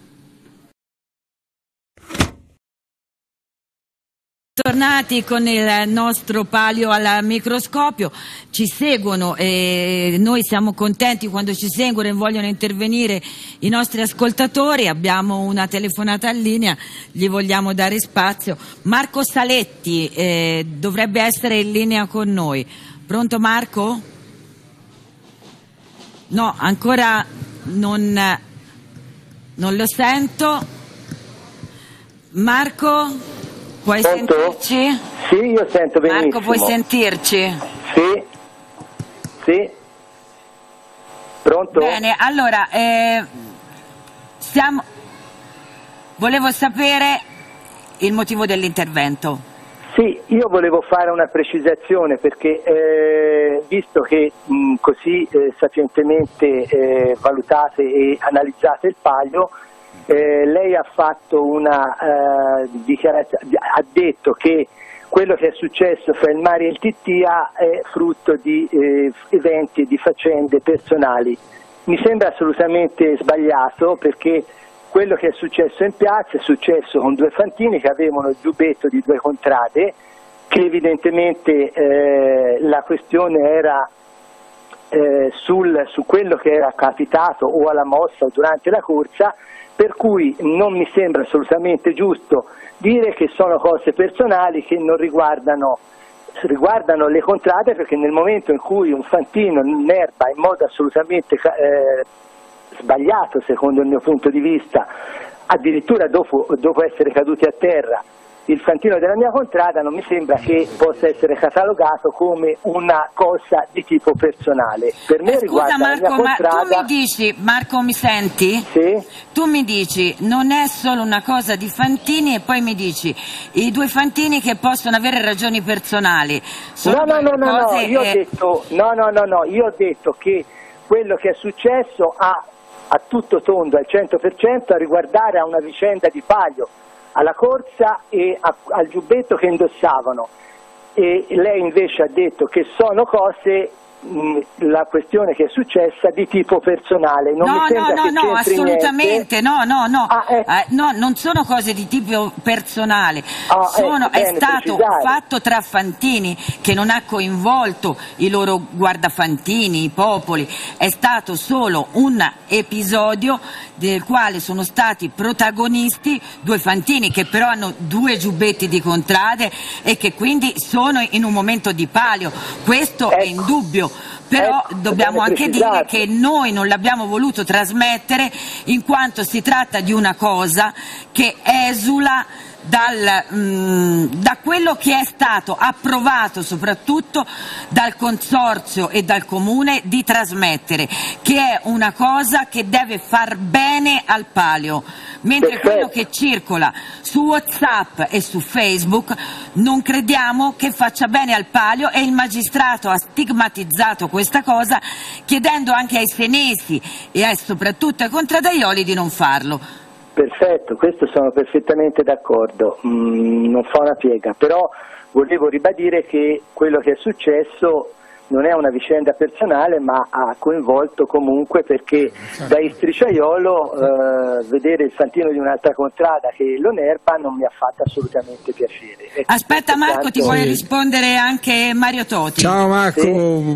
Tornati con il nostro palio al microscopio, ci seguono e noi siamo contenti quando ci seguono e vogliono intervenire i nostri ascoltatori. Abbiamo una telefonata in linea, gli vogliamo dare spazio. Marco Saletti dovrebbe essere in linea con noi. Pronto Marco? No, ancora non lo sento. Marco? Puoi sentirci? Sì, io sento benissimo. Marco, puoi sentirci? Sì. Pronto? Bene, allora, volevo sapere il motivo dell'intervento. Sì, io volevo fare una precisazione perché visto che così sapientemente valutate e analizzate il palio, lei ha fatto una dichiarazione, ha detto che quello che è successo fra il Mari e il Tittia è frutto di eventi e di faccende personali. Mi sembra assolutamente sbagliato perché quello che è successo in piazza è successo con due fantini che avevano il giubbetto di due contrade, che evidentemente la questione era su quello che era capitato o alla mossa o durante la corsa, per cui non mi sembra assolutamente giusto dire che sono cose personali che non riguardano le contrade, perché nel momento in cui un fantino innerva in modo assolutamente sbagliato secondo il mio punto di vista, addirittura dopo essere caduti a terra, il fantino della mia contrada, non mi sembra che possa essere catalogato come una cosa di tipo personale. Per me riguarda Marco, la mia contrada... ma tu mi dici, Marco, mi senti? Sì. Tu mi dici, non è solo una cosa di fantini, e poi mi dici, i due fantini che possono avere ragioni personali. No, io ho detto che quello che è successo a tutto tondo, al 100%, a riguardare a una vicenda di palio, alla corsa e al giubbetto che indossavano, e lei invece ha detto che sono cose, la questione che è successa, di tipo personale. Non mi sembra che no, assolutamente, niente. No, non sono cose di tipo personale, è stato un fatto tra fantini che non ha coinvolto i loro guardafantini, i popoli, è stato solo un episodio del quale sono stati protagonisti due fantini che però hanno due giubbetti di contrade e che quindi sono in un momento di palio, questo è indubbio. Però dobbiamo anche dire che noi non l'abbiamo voluto trasmettere in quanto si tratta di una cosa che esula da quello che è stato approvato soprattutto dal consorzio e dal comune di trasmettere, che è una cosa che deve far bene al Palio, mentre quello che circola su WhatsApp e su Facebook non crediamo che faccia bene al Palio, e il magistrato ha stigmatizzato questa cosa chiedendo anche ai senesi e soprattutto ai contraddaioli di non farlo. Perfetto, questo sono perfettamente d'accordo, non fa una piega, però volevo ribadire che quello che è successo non è una vicenda personale, ma ha coinvolto comunque, perché da istriciaiolo vedere il santino di un'altra contrada che l'Onerba non mi ha fatto assolutamente piacere. Aspetta Marco, ti vuole rispondere anche Mario Toti. Ciao Marco.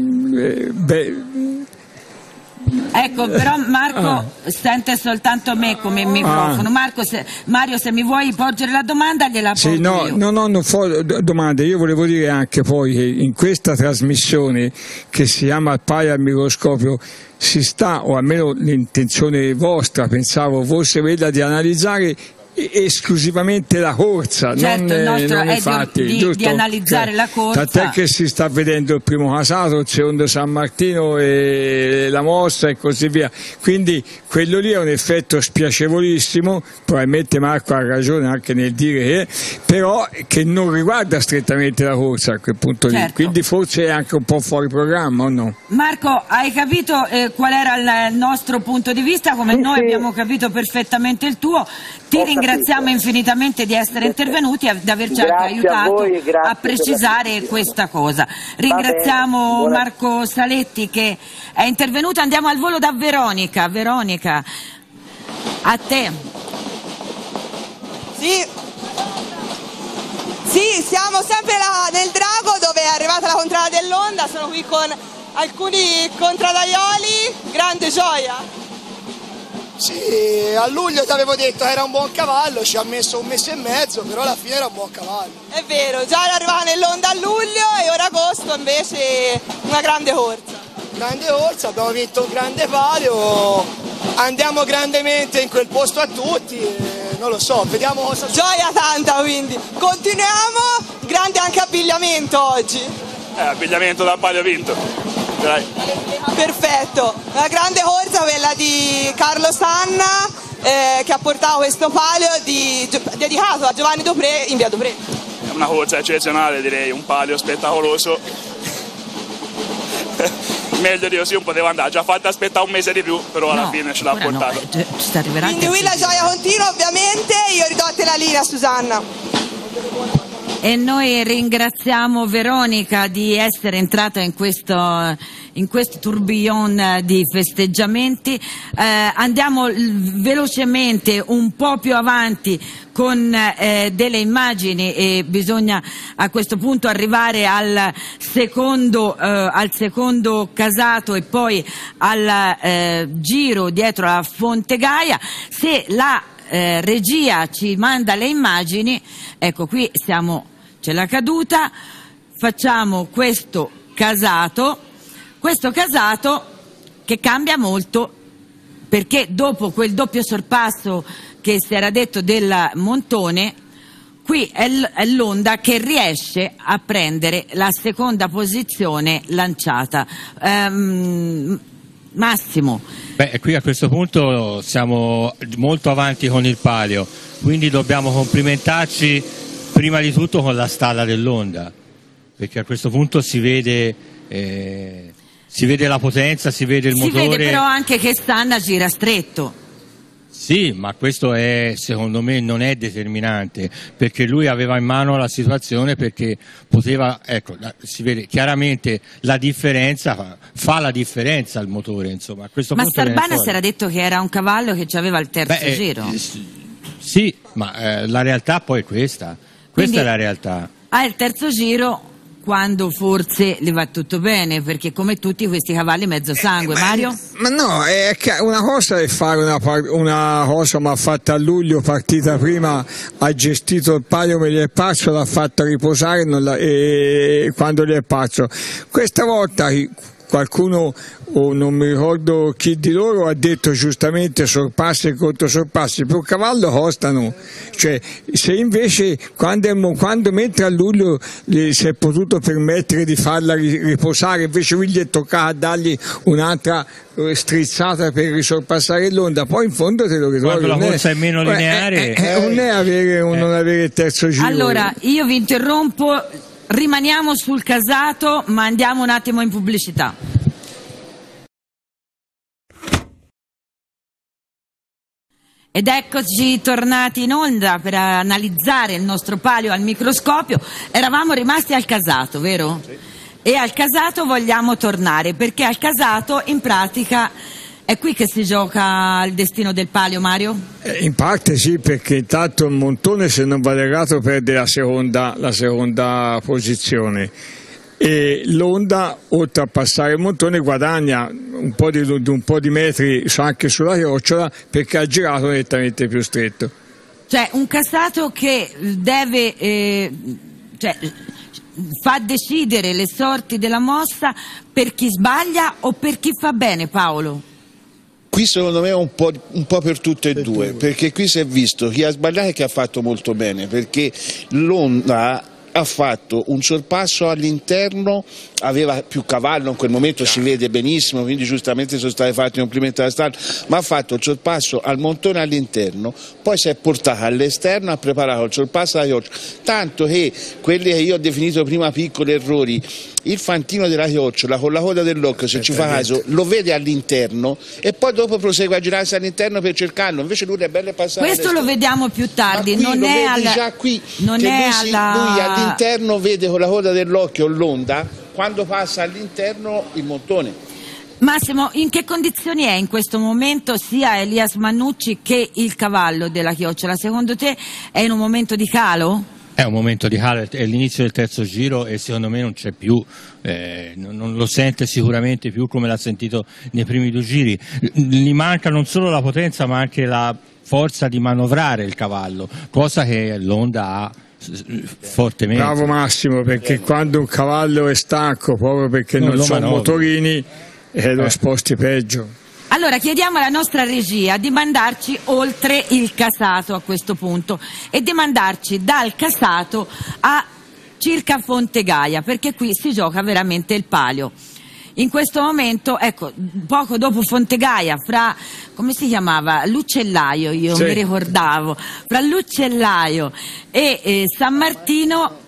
Ecco, però Marco sente soltanto me come microfono. Mario, se mi vuoi porgere la domanda gliela porgo io. No, non fa domande. Io volevo dire anche poi che in questa trasmissione che si chiama Il Palio al microscopio si sta, o almeno l'intenzione vostra, pensavo fosse quella di analizzare esclusivamente la corsa, certo, non i fatti, di analizzare la corsa. Tant'è che si sta vedendo il primo Casato, il secondo San Martino e la Mossa e così via, quindi quello lì è un effetto spiacevolissimo, probabilmente Marco ha ragione anche nel dire che, però che non riguarda strettamente la corsa a quel punto lì, quindi forse è anche un po' fuori programma, o no? Marco, hai capito qual era il nostro punto di vista, come noi abbiamo capito perfettamente il tuo. Ti ringraziamo infinitamente di essere intervenuti e di averci anche aiutato a precisare questa cosa. Ringraziamo Marco Saletti che è intervenuto. Andiamo al volo da Veronica. Veronica, a te. Sì, siamo sempre nel Drago, dove è arrivata la contrada dell'Onda. Sono qui con alcuni contradaioli. Grande gioia. Sì, a luglio ti avevo detto che era un buon cavallo, ci ha messo 1 mese e mezzo, però alla fine era un buon cavallo. È vero, già era arrivata nell'Onda a luglio e ora agosto invece una grande corsa. Grande corsa, abbiamo vinto un grande palio, andiamo grandemente in quel posto a tutti, non lo so, vediamo cosa succede. Gioia tanta quindi, continuiamo, grande anche abbigliamento oggi. Abbigliamento da palio vinto. Dai. Perfetto, una grande corsa quella di Carlo Sanna che ha portato questo palio dedicato a Giovanni Dopré in via Dopré. È una corsa eccezionale, direi, un palio spettacoloso. Meglio di così non poteva andare, già fatta aspettare 1 mese di più, però alla fine ce l'ha portato. Quindi qui la gioia continua ovviamente, io ridò a te la linea Susanna. E noi ringraziamo Veronica di essere entrata in questo tourbillon di festeggiamenti. Andiamo velocemente un po' più avanti con delle immagini, e bisogna a questo punto arrivare al secondo Casato e poi al giro dietro la Fonte Gaia. Se la regia ci manda le immagini, ecco qui c'è la caduta, facciamo questo casato che cambia molto, perché dopo quel doppio sorpasso che si era detto del Montone, qui è l'Onda che riesce a prendere la seconda posizione lanciata. Massimo. Qui a questo punto siamo molto avanti con il palio, quindi dobbiamo complimentarci prima di tutto con la stalla dell'Onda, perché a questo punto si vede la potenza, si vede il motore. Si vede però anche che Sanna gira stretto. Sì, ma questo secondo me non è determinante, perché lui aveva in mano la situazione, perché poteva, si vede chiaramente la differenza, fa la differenza il motore, insomma. A questo punto Starbana si era detto che era un cavallo che aveva il terzo giro. Sì, ma la realtà poi è questa. Questa è la realtà. Ha il terzo giro quando forse le va tutto bene, perché come tutti questi cavalli mezzo sangue. Mario? Ma no, una cosa è fare una cosa, ma fatta a luglio, partita prima, ha gestito il palio, me gli è parso, l'ha fatta riposare quando gli è parso. Questa volta qualcuno, o non mi ricordo chi di loro, ha detto giustamente sorpassi e controsorpassi per un cavallo costano, cioè se invece mentre a luglio si è potuto permettere di farla riposare, invece qui gli è toccato dargli un'altra strizzata per risorpassare l'onda, poi in fondo te lo ritrovi. Quando la corsa è meno lineare non è avere non avere il terzo giro. Allora io vi interrompo, rimaniamo sul Casato ma andiamo un attimo in pubblicità. Ed eccoci tornati in onda per analizzare il nostro palio al microscopio. Eravamo rimasti al Casato, vero? Sì. E al Casato vogliamo tornare, perché al Casato in pratica è qui che si gioca il destino del palio, Mario? In parte sì, perché intanto il Montone, se non vado errato, perde la seconda posizione. E l'Onda, oltre a passare il Montone, guadagna un po' di metri anche sulla chiocciola, perché ha girato nettamente più stretto. Cioè un Casato che deve fa decidere le sorti della mossa per chi sbaglia o per chi fa bene, Paolo? Qui secondo me è un po' per tutte e due, perché qui si è visto chi ha sbagliato e chi ha fatto molto bene, perché l'Onda ha fatto un sorpasso all'interno, aveva più cavallo in quel momento, si vede benissimo, quindi giustamente sono stati fatti complimenti alla strada, ma ha fatto il sorpasso al Montone all'interno, poi si è portato all'esterno, ha preparato il sorpasso alla chioccia, tanto che quelli che io ho definito prima piccoli errori, il fantino della chiocciola con la coda dell'occhio, se ci fa caso, lo vede all'interno e poi dopo prosegue a girarsi all'interno per cercarlo, invece lui è bello passare. Questo lo vediamo più tardi, non è già qui, non è lui all'interno vede con la coda dell'occhio l'Onda, quando passa all'interno il Montone. Massimo, in che condizioni è in questo momento sia Elias Mannucci che il cavallo della chiocciola? Secondo te è in un momento di calo? È un momento di calo, è l'inizio del terzo giro e secondo me non c'è più, non lo sente sicuramente più come l'ha sentito nei primi due giri. Gli manca non solo la potenza ma anche la forza di manovrare il cavallo, cosa che l'Onda ha fortemente. Bravo Massimo, perché quando un cavallo è stanco proprio perché non sono motorini lo sposti peggio. Allora chiediamo alla nostra regia di mandarci oltre il Casato a questo punto e di mandarci dal Casato a circa Fontegaia, perché qui si gioca veramente il palio. In questo momento, ecco, poco dopo Fontegaia, fra, come si chiamava? L'Uccellaio, io mi ricordavo, fra L'Uccellaio e San Martino,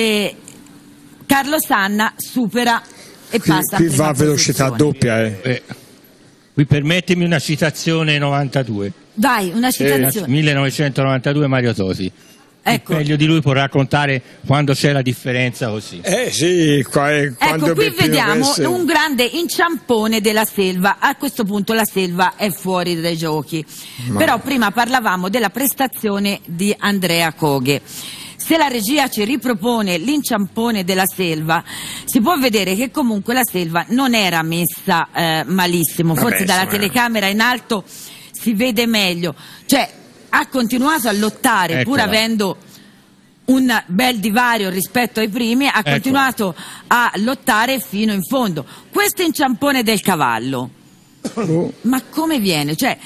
Carlo Sanna supera e passa. Qui va a velocità doppia, Qui permettimi una citazione 92. Vai, una citazione. 1992 Mario Tosi. Ecco. Meglio di lui può raccontare quando c'è la differenza così. Sì, ecco, qui vediamo un grande inciampone della Selva. A questo punto la Selva è fuori dai giochi. Però prima parlavamo della prestazione di Andrea Coghe. Se la regia ci ripropone l'inciampone della Selva, si può vedere che comunque la Selva non era messa malissimo, forse dalla telecamera in alto si vede meglio, cioè ha continuato a lottare pur avendo un bel divario rispetto ai primi, ha continuato a lottare fino in fondo. Questo inciampone del cavallo, ma come viene? Cioè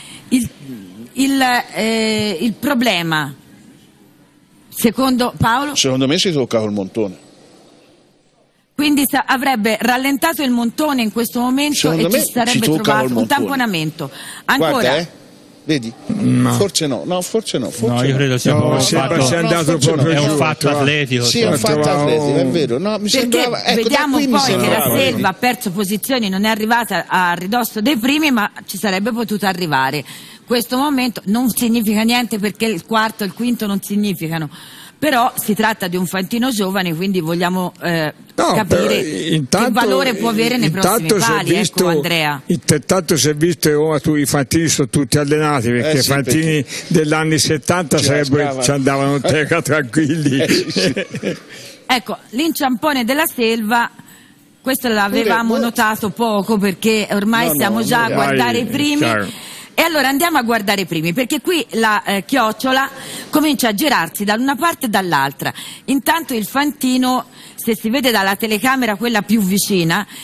il problema, secondo Paolo? Secondo me si tocca col Montone. Quindi avrebbe rallentato il Montone in questo momento secondo e ci sarebbe trovato un tamponamento. Ancora? Guarda, vedi? No. Forse no, forse no. No, io credo sia un fatto atletico. Sì, è un fatto atletico, è vero. No, mi sembrava, vediamo poi che la Selva ha perso posizioni, non è arrivata a ridosso dei primi, ma ci sarebbe potuta arrivare. Questo momento non significa niente perché il quarto e il quinto non significano, però si tratta di un fantino giovane, quindi vogliamo capire che valore può avere nei prossimi pali, ecco Andrea. Intanto si è visto che i fantini sono tutti allenati, perché i fantini degli anni 70 ci andavano tranquilli. Ecco, l'inciampone della Selva, questo l'avevamo notato poco perché ormai stiamo già a guardare i primi. Chiaro. E allora andiamo a guardare i primi, perché qui la chiocciola comincia a girarsi da una parte e dall'altra. Intanto il fantino, se si vede dalla telecamera quella più vicina,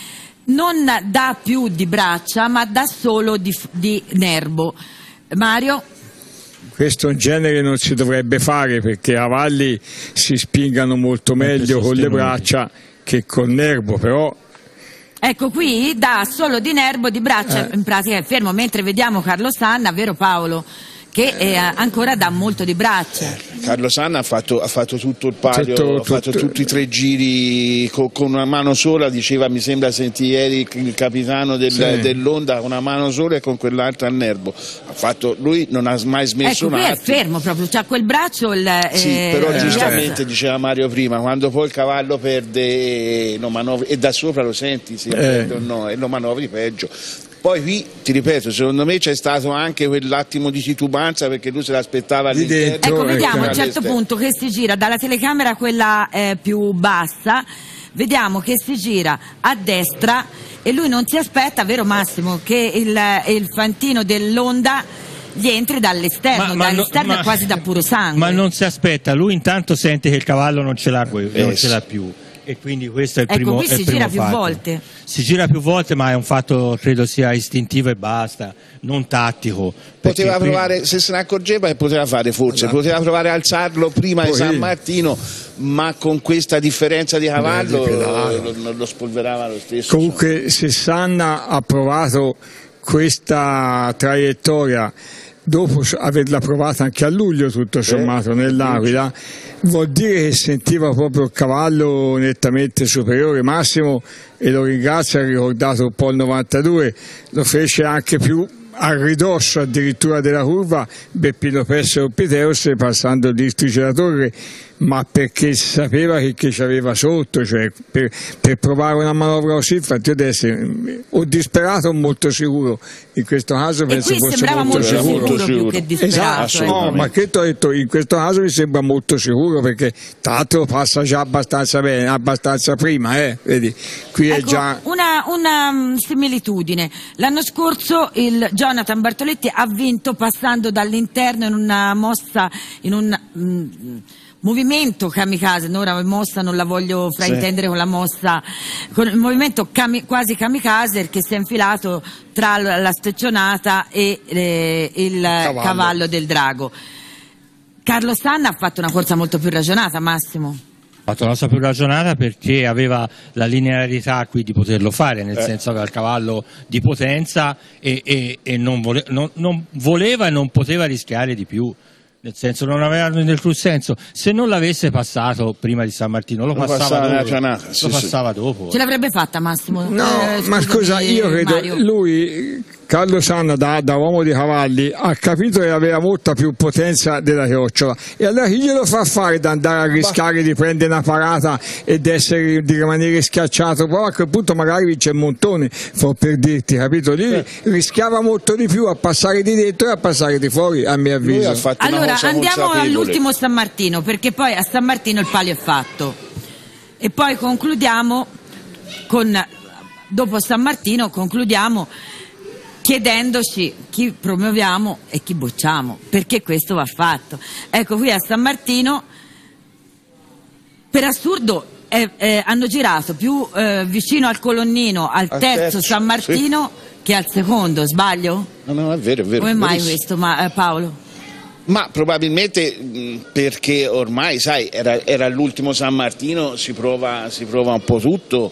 non dà più di braccia ma dà solo di nervo. Mario? Questo in genere non si dovrebbe fare, perché i cavalli si spingano molto meglio con le braccia che col nervo, però ecco, qui dà solo di nervo, di braccia in pratica è fermo, mentre vediamo Carlo Sanna, vero Paolo, che ancora dà molto di braccia. Carlo Sanna ha fatto tutto il palio, ha fatto tutti i 3 giri con una mano sola, diceva, mi sembra sentì ieri il capitano dell'Onda, con una mano sola e con quell'altra al nervo. Lui non ha mai smesso un attimo. È fermo proprio, c'ha quel braccio. Sì, però giustamente diceva Mario prima, quando poi il cavallo perde lo manovri, e da sopra lo senti se perde o no, e lo manovri peggio. Poi qui, ti ripeto, secondo me c'è stato anche quell'attimo di titubanza, perché lui se l'aspettava lì dentro. Ecco, vediamo a un certo punto che si gira dalla telecamera, quella più bassa, vediamo che si gira a destra e lui non si aspetta, vero Massimo, che il fantino dell'Onda gli entri dall'esterno, dall'esterno quasi da puro sangue. Ma non si aspetta, lui intanto sente che il cavallo non ce l'ha più. E quindi questo è il primo qui si gira più volte. Si gira più volte, ma è un fatto, credo sia istintivo e basta, non tattico. Poteva provare, se se ne accorgeva, e poteva fare forse, poteva provare a alzarlo prima di San Martino, ma con questa differenza di cavallo lo spolverava lo stesso. Comunque, se Sanna ha provato questa traiettoria dopo averla provata anche a luglio, tutto sommato, nell'Aquila, vuol dire che sentiva proprio il cavallo nettamente superiore. Massimo, e lo ringrazio, ha ricordato un po' il 92, lo fece anche più a ridosso addirittura della curva Beppino Pessero Piteus, passando il Districe della Torre, ma perché sapeva che ci aveva sotto, cioè per provare una manovra così. Infatti io adesso o disperato o molto sicuro, in questo caso penso fosse molto sicuro più che disperato. Esatto, no, ma che ti ho detto, in questo caso mi sembra molto sicuro, perché tra l'altro passa già abbastanza bene, abbastanza prima, vedi, qui è già una similitudine. L'anno scorso il Jonathan Bartoletti ha vinto passando dall'interno in una mossa, in un movimento kamikaze. Ora mossa non la voglio fraintendere con la mossa, con il movimento quasi kamikaze, che si è infilato tra la steccionata e il cavallo del drago. Carlo Sanna ha fatto una corsa molto più ragionata, Massimo. Ha fatto una cosa più ragionata perché aveva la linearità qui di poterlo fare, nel senso che aveva il cavallo di potenza e non voleva e non poteva rischiare di più. Nel senso, non aveva nessun senso. Se non l'avesse passato prima di San Martino, lo passava dopo. Ce l'avrebbe fatta, Massimo? No, ma scusa, io credo Mario. Lui, Carlo Sanna, da uomo di cavalli, ha capito che aveva molta più potenza della chiocciola, e allora chi glielo fa fare da andare a rischiare di prendere una parata e di rimanere schiacciato? Poi a quel punto magari vince il montone, per dirti, capito? Lì rischiava molto di più a passare di dentro e a passare di fuori, a mio avviso. Allora andiamo all'ultimo San Martino, perché poi a San Martino il palio è fatto, e poi concludiamo dopo San Martino concludiamo chiedendoci chi promuoviamo e chi bocciamo, perché questo va fatto. Ecco, qui a San Martino per assurdo hanno girato più vicino al colonnino al terzo San Martino che al secondo, sbaglio? No, è vero. Come mai questo, Paolo? Ma probabilmente perché ormai, sai, era l'ultimo San Martino, si prova un po' tutto,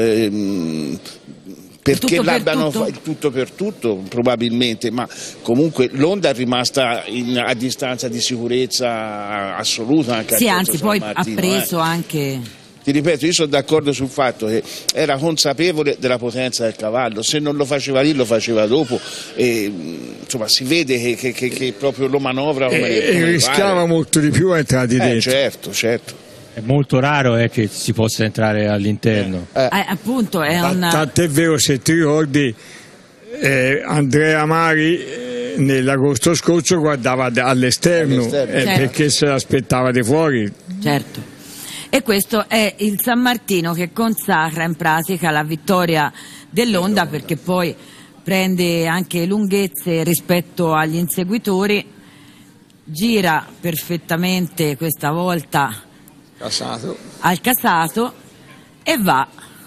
perché l'abbiano fatto tutto per tutto, probabilmente, ma comunque l'Onda è rimasta a distanza di sicurezza assoluta anche sì, anzi San poi Martino, ha preso anche. Ti ripeto, io sono d'accordo sul fatto che era consapevole della potenza del cavallo, se non lo faceva lì lo faceva dopo, e insomma si vede che proprio lo manovra come rischiava molto di più a entrare di dentro. Certo. È molto raro che si possa entrare all'interno. Appunto, è tant'è vero, se ti ricordi, Andrea Mari nell'agosto scorso guardava all'esterno. Perché se l'aspettava di fuori. Certo. E questo è il San Martino che consacra in pratica la vittoria dell'Onda, perché poi prende anche lunghezze rispetto agli inseguitori, gira perfettamente questa volta al casato e va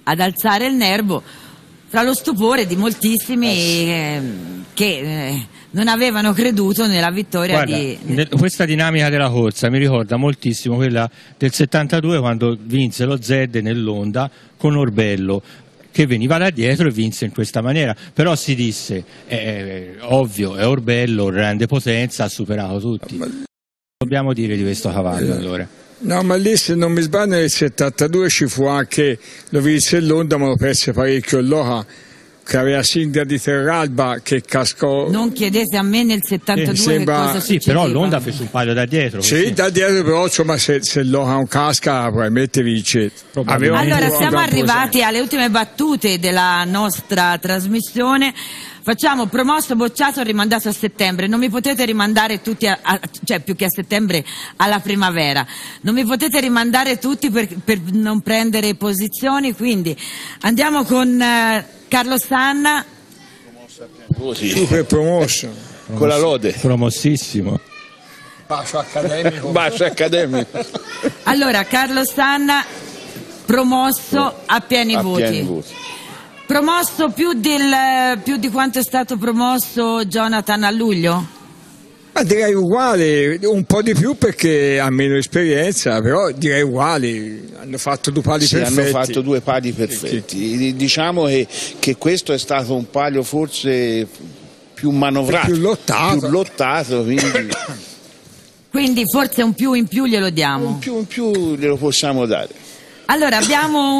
ad alzare il nervo, fra lo stupore di moltissimi che non avevano creduto nella vittoria. Guarda, questa dinamica della corsa mi ricorda moltissimo quella del 72, quando vinse lo Zed nell'Honda con Orbello, che veniva da dietro e vinse in questa maniera, però si disse, ovvio, è Orbello, grande potenza, ha superato tutti. Dobbiamo dire di questo cavallo allora? No, ma lì, se non mi sbaglio, nel 72 ci fu anche, lo vinse l'Honda, ma lo perse parecchio Loha, che aveva Singa di Terralba che cascò. Non chiedete a me nel 72 sembra... che cosa succedeva. Sì, però l'Honda fece un paio da dietro. Sì, da dietro, però insomma, se Loha non casca probabilmente vince. Allora, siamo arrivati alle ultime battute della nostra trasmissione. Facciamo promosso, bocciato, rimandato a settembre. Non mi potete rimandare tutti, cioè più che a settembre, alla primavera. Non mi potete rimandare tutti per non prendere posizioni, quindi andiamo con Carlo Sanna. Super promosso. Con la lode. Promossissimo. Bacio accademico. Bacio accademico. Allora, Carlo Sanna, promosso a pieni voti. Promosso più di quanto è stato promosso Jonathan a luglio? Ma direi uguale, un po' di più perché ha meno esperienza, però direi uguale, hanno fatto due pali perfetti. Hanno fatto due pali perfetti. Sì. Diciamo che questo è stato un palio forse più manovrato, più lottato quindi forse un più in più glielo diamo. Un più glielo possiamo dare. Allora abbiamo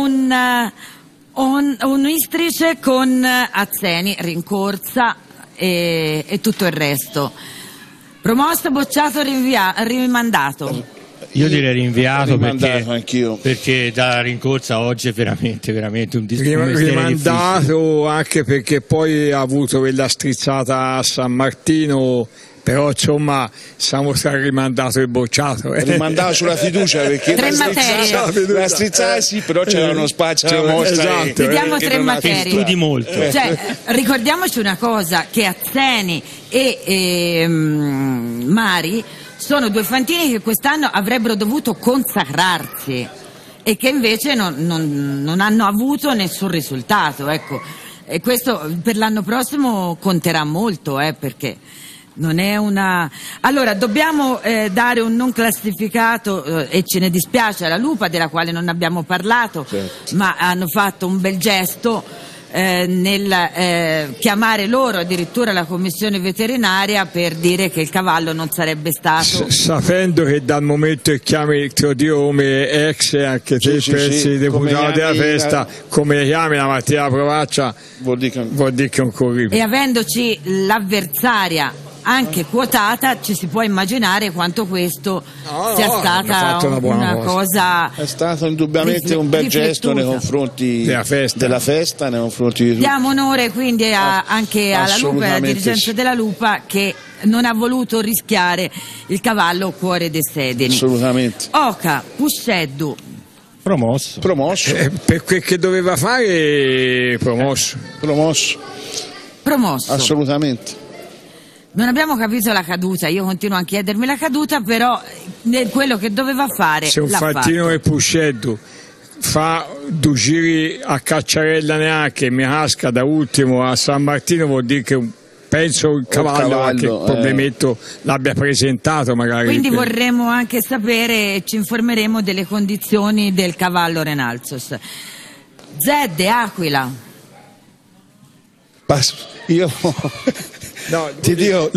un Istrice con Azzeni, rincorsa e tutto il resto. Promosso, bocciato, rimandato. Io direi rinviato perché dalla rincorsa oggi è veramente un rimandato, anche perché poi ha avuto quella strizzata a San Martino. Però insomma siamo stati rimandato e bocciato. Rimandato sulla fiducia perché la strizzata sì, però c'era uno spazio alla mostra. Esatto, vediamo tre materie. Studi molto. Cioè, ricordiamoci una cosa, che Azzeni e Mari sono due fantini che quest'anno avrebbero dovuto consacrarsi e che invece non hanno avuto nessun risultato, ecco. E questo per l'anno prossimo conterà molto, perché non è una... Allora, dobbiamo dare un non classificato, e ce ne dispiace, alla Lupa, della quale non abbiamo parlato, certo. Ma hanno fatto un bel gesto nel chiamare loro addirittura la commissione veterinaria per dire che il cavallo non sarebbe stato... Sapendo che dal momento che chiami il Teodio come ex e anche te pensi deputato della festa, come chiami la mattina Provaccia, vuol dire che è un corribile. E avendoci l'avversaria anche quotata, ci si può immaginare quanto questo sia stata una cosa. È stato indubbiamente un bel gesto nei confronti della festa, nei confronti di tutti. Diamo onore quindi anche alla Lupa e alla dirigenza della Lupa, che non ha voluto rischiare il cavallo Cuore dei Sedini. Assolutamente. Oca, Pusceddu. Promosso. Per quel che doveva fare, promosso. Assolutamente. Non abbiamo capito la caduta, io continuo a chiedermi la caduta, però quello che doveva fare se un l'ha fantino fatto. E Pusceddu fa due giri a Cacciarella neanche, mi casca da ultimo a San Martino, vuol dire che penso il cavallo anche il problemetto l'abbia presentato magari. Quindi vorremmo anche sapere, ci informeremo delle condizioni del cavallo Renalzos. Zed, Aquila. Io io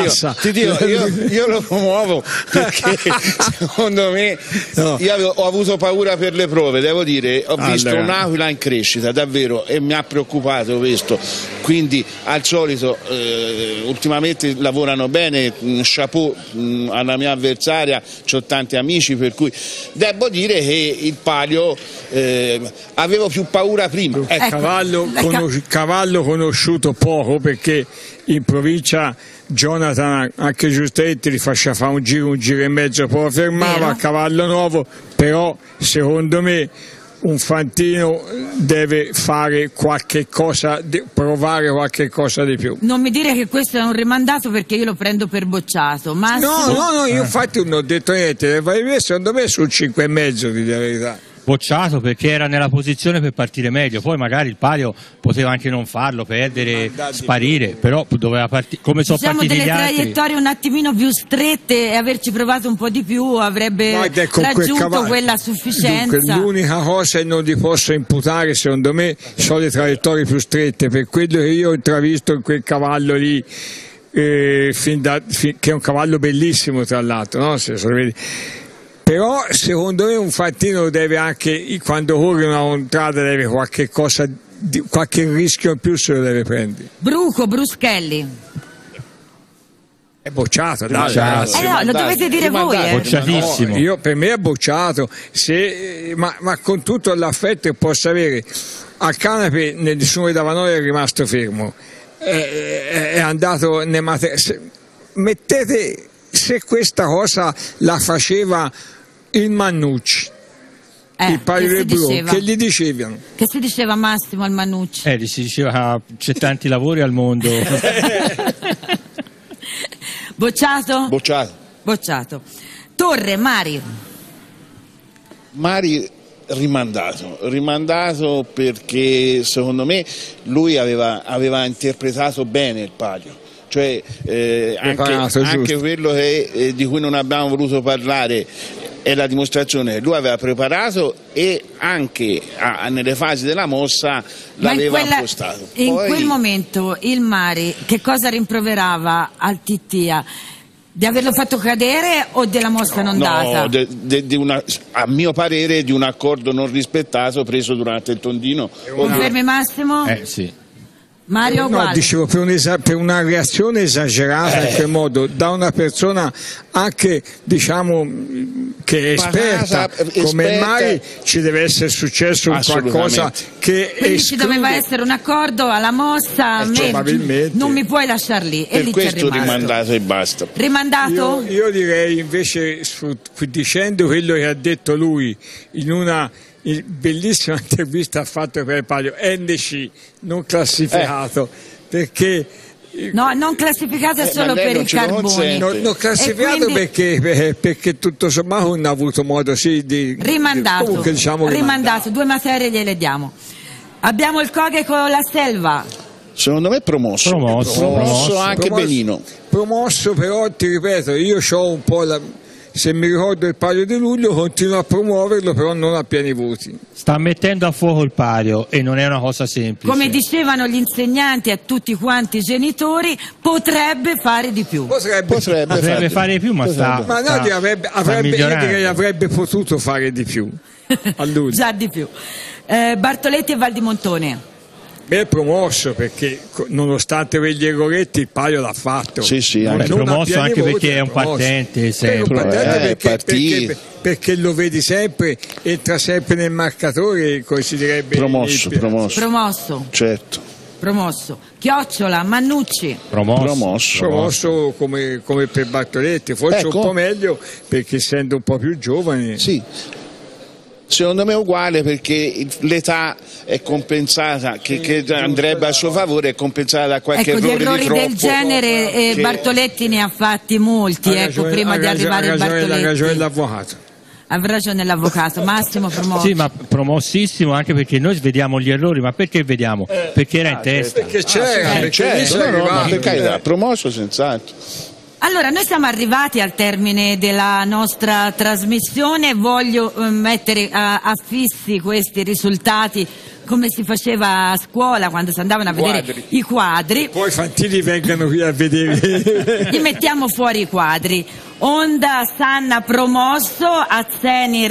lo promuovo perché secondo me io ho avuto paura per le prove, devo dire, ho visto un'Aquila in crescita davvero e mi ha preoccupato questo, quindi al solito ultimamente lavorano bene, chapeau alla mia avversaria, c'ho tanti amici, per cui devo dire che il palio avevo più paura prima. Cavallo conosciuto poco, perché in provincia Jonathan anche giustamente gli faceva fare un giro e mezzo, poi lo fermava a cavallo nuovo, però secondo me un fantino deve fare qualche cosa, provare qualche cosa di più. Non mi dire che questo è un rimandato, perché io lo prendo per bocciato. No, io infatti non ho detto niente, secondo me sul 5,5, di verità. bocciato perché era nella posizione per partire meglio, poi magari il Palio poteva anche non farlo, perdere, sparire, però doveva partire come sono partiti delle gli altri. traiettorie un attimino più strette e averci provato un po' di più avrebbe raggiunto quella sufficienza. Dunque, l'unica cosa che non gli posso imputare, secondo me, sono le traiettorie più strette, per quello che io ho intravisto in quel cavallo lì, che è un cavallo bellissimo tra l'altro, no? Se lo vedi. Però secondo me un fattino deve anche, quando corre una contrada, deve qualche rischio in più se lo deve prendere. Bruschelli. È bocciato, dai. No, lo dovete dire voi. Bocciatissimo. No, per me è bocciato, ma con tutto l'affetto che posso avere. Al Canape nessuno di Davanoi è rimasto fermo. È andato mettete, se questa cosa la faceva il Mannucci, il Palio del Bru, che gli dicevano? Che si diceva Massimo al Mannucci? Gli si diceva c'è tanti lavori al mondo. Bocciato? Bocciato. Torre, Mari rimandato perché secondo me lui aveva interpretato bene il Palio. Cioè anche quello di cui non abbiamo voluto parlare è la dimostrazione che lui aveva preparato e anche nelle fasi della mossa l'aveva impostato. In quel momento il Mari che cosa rimproverava al Tittia? Di averlo fatto cadere o della mossa non data? A mio parere di un accordo non rispettato preso durante il tondino. Confermi Massimo? Sì. Mario uguale. No, dicevo per una reazione esagerata in quel modo da una persona anche diciamo che è esperta come Mari, ci deve essere successo qualcosa che quindi ci doveva essere un accordo alla mossa, non mi puoi lasciar lì e per lì questo c'è rimasto. Rimandato e basta. Rimandato? Io direi invece dicendo quello che ha detto lui in una bellissima intervista ha fatto per il Palio, NC non classificato perché no, non classificato è solo per i carboni. Non classificato quindi... perché tutto sommato non ha avuto modo di rimandato. Comunque, diciamo rimandato, 2 materie gliele diamo. Abbiamo il Coghe con la Selva. Secondo me promosso anche benino. Promosso, però ti ripeto, io ho un po' se mi ricordo il Palio di luglio continuo a promuoverlo, però non a pieni voti. Sta mettendo a fuoco il Palio e non è una cosa semplice. Come dicevano gli insegnanti a tutti quanti i genitori, potrebbe fare di più. Potrebbe fare di più, ma avrebbe potuto fare di più a luglio. Già di più. Bartoletti e Valdimontone. È promosso perché nonostante quegli erroretti il Palio l'ha fatto. Sì, è promosso anche perché è un partente sempre. Perché lo vedi sempre, entra sempre nel marcatore, come si direbbe. Promosso. Certo. Promosso. Chiocciola, Mannucci. Promosso come per Bartoletti, forse un po' meglio perché essendo un po' più giovane. Sì. Secondo me è uguale perché l'età è compensata, che andrebbe a suo favore, è compensata da qualche errore di troppo. Di errori del genere Bartoletti ne ha fatti molti, prima di arrivare il Bartoletti. Ha ragione l'avvocato. Ha ragione l'avvocato. Massimo promosso. Sì, ma promossissimo anche perché noi vediamo gli errori, ma perché vediamo? Perché era in testa. Perché c'era, per carità, promosso senz'altro. Allora, noi siamo arrivati al termine della nostra trasmissione, voglio mettere a fissi questi risultati come si faceva a scuola quando si andavano a vedere i quadri. Poi i fantini vengano qui a vedere. Gli mettiamo fuori i quadri. Onda, Sanna promosso, Azzeni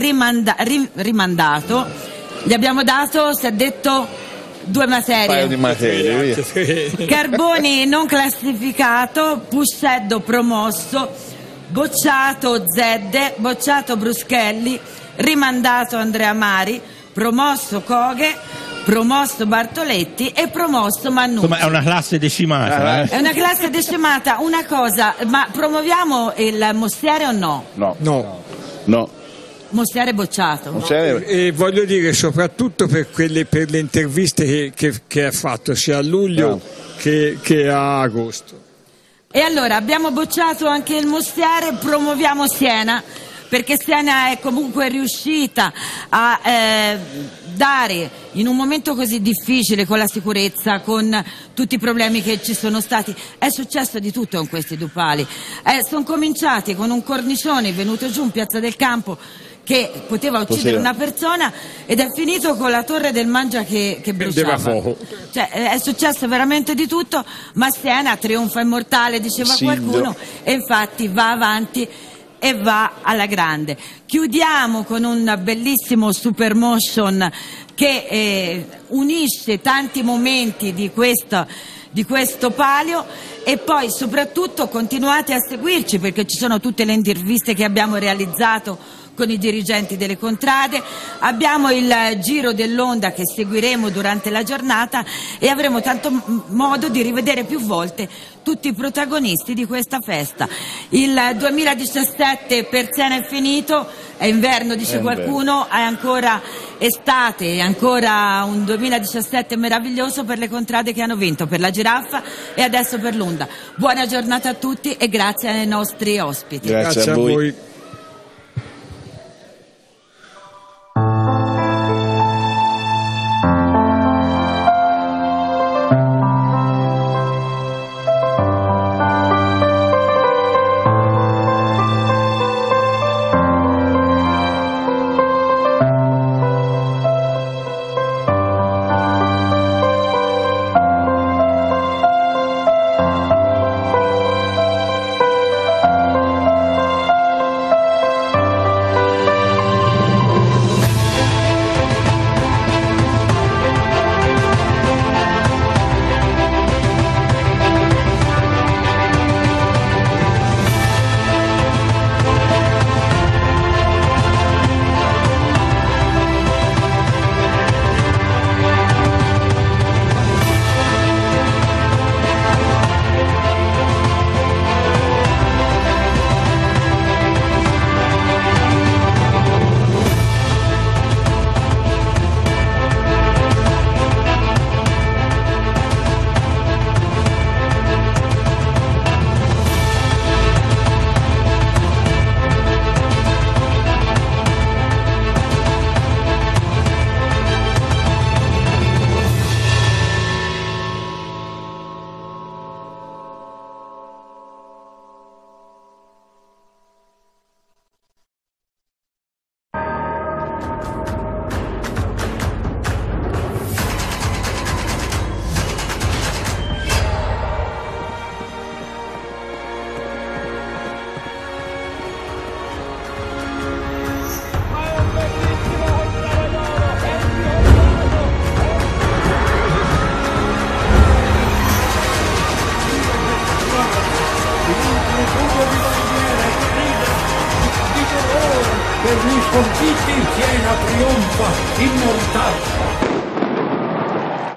rimandato. Gli abbiamo dato, si è detto... 2 materie. Un paio di materie. Carboni non classificato, Pusceddo promosso, bocciato Zedde, bocciato Bruschelli, rimandato Andrea Mari, promosso Coghe, promosso Bartoletti e promosso Mannucci. Insomma è una classe decimata. È una classe decimata. Una cosa, ma promuoviamo il Mostiere o no? No. Mostiere bocciato. E voglio dire soprattutto per le interviste che ha fatto sia a luglio che a agosto. E allora abbiamo bocciato anche il Mostiere, promuoviamo Siena perché Siena è comunque riuscita a dare in un momento così difficile, con la sicurezza, con tutti i problemi che ci sono stati. È successo di tutto con questi due pali. Sono cominciati con un cornicione venuto giù in Piazza del Campo che poteva uccidere una persona, ed è finito con la torre del Mangia che bruciava. Fuoco. Cioè, è successo veramente di tutto, ma Siena trionfa immortale, diceva qualcuno, e infatti va avanti e va alla grande. Chiudiamo con un bellissimo super motion che unisce tanti momenti di questo palio, e poi soprattutto continuate a seguirci, perché ci sono tutte le interviste che abbiamo realizzato con i dirigenti delle contrade, abbiamo il giro dell'Onda che seguiremo durante la giornata, e avremo tanto modo di rivedere più volte tutti i protagonisti di questa festa. Il 2017 per Siena è finito, è inverno dice qualcuno, è ancora estate, è ancora un 2017 meraviglioso per le contrade che hanno vinto, per la Giraffa e adesso per l'Onda. Buona giornata a tutti e grazie ai nostri ospiti. Grazie a voi. Per gli sconfitti Siena trionfa immortale.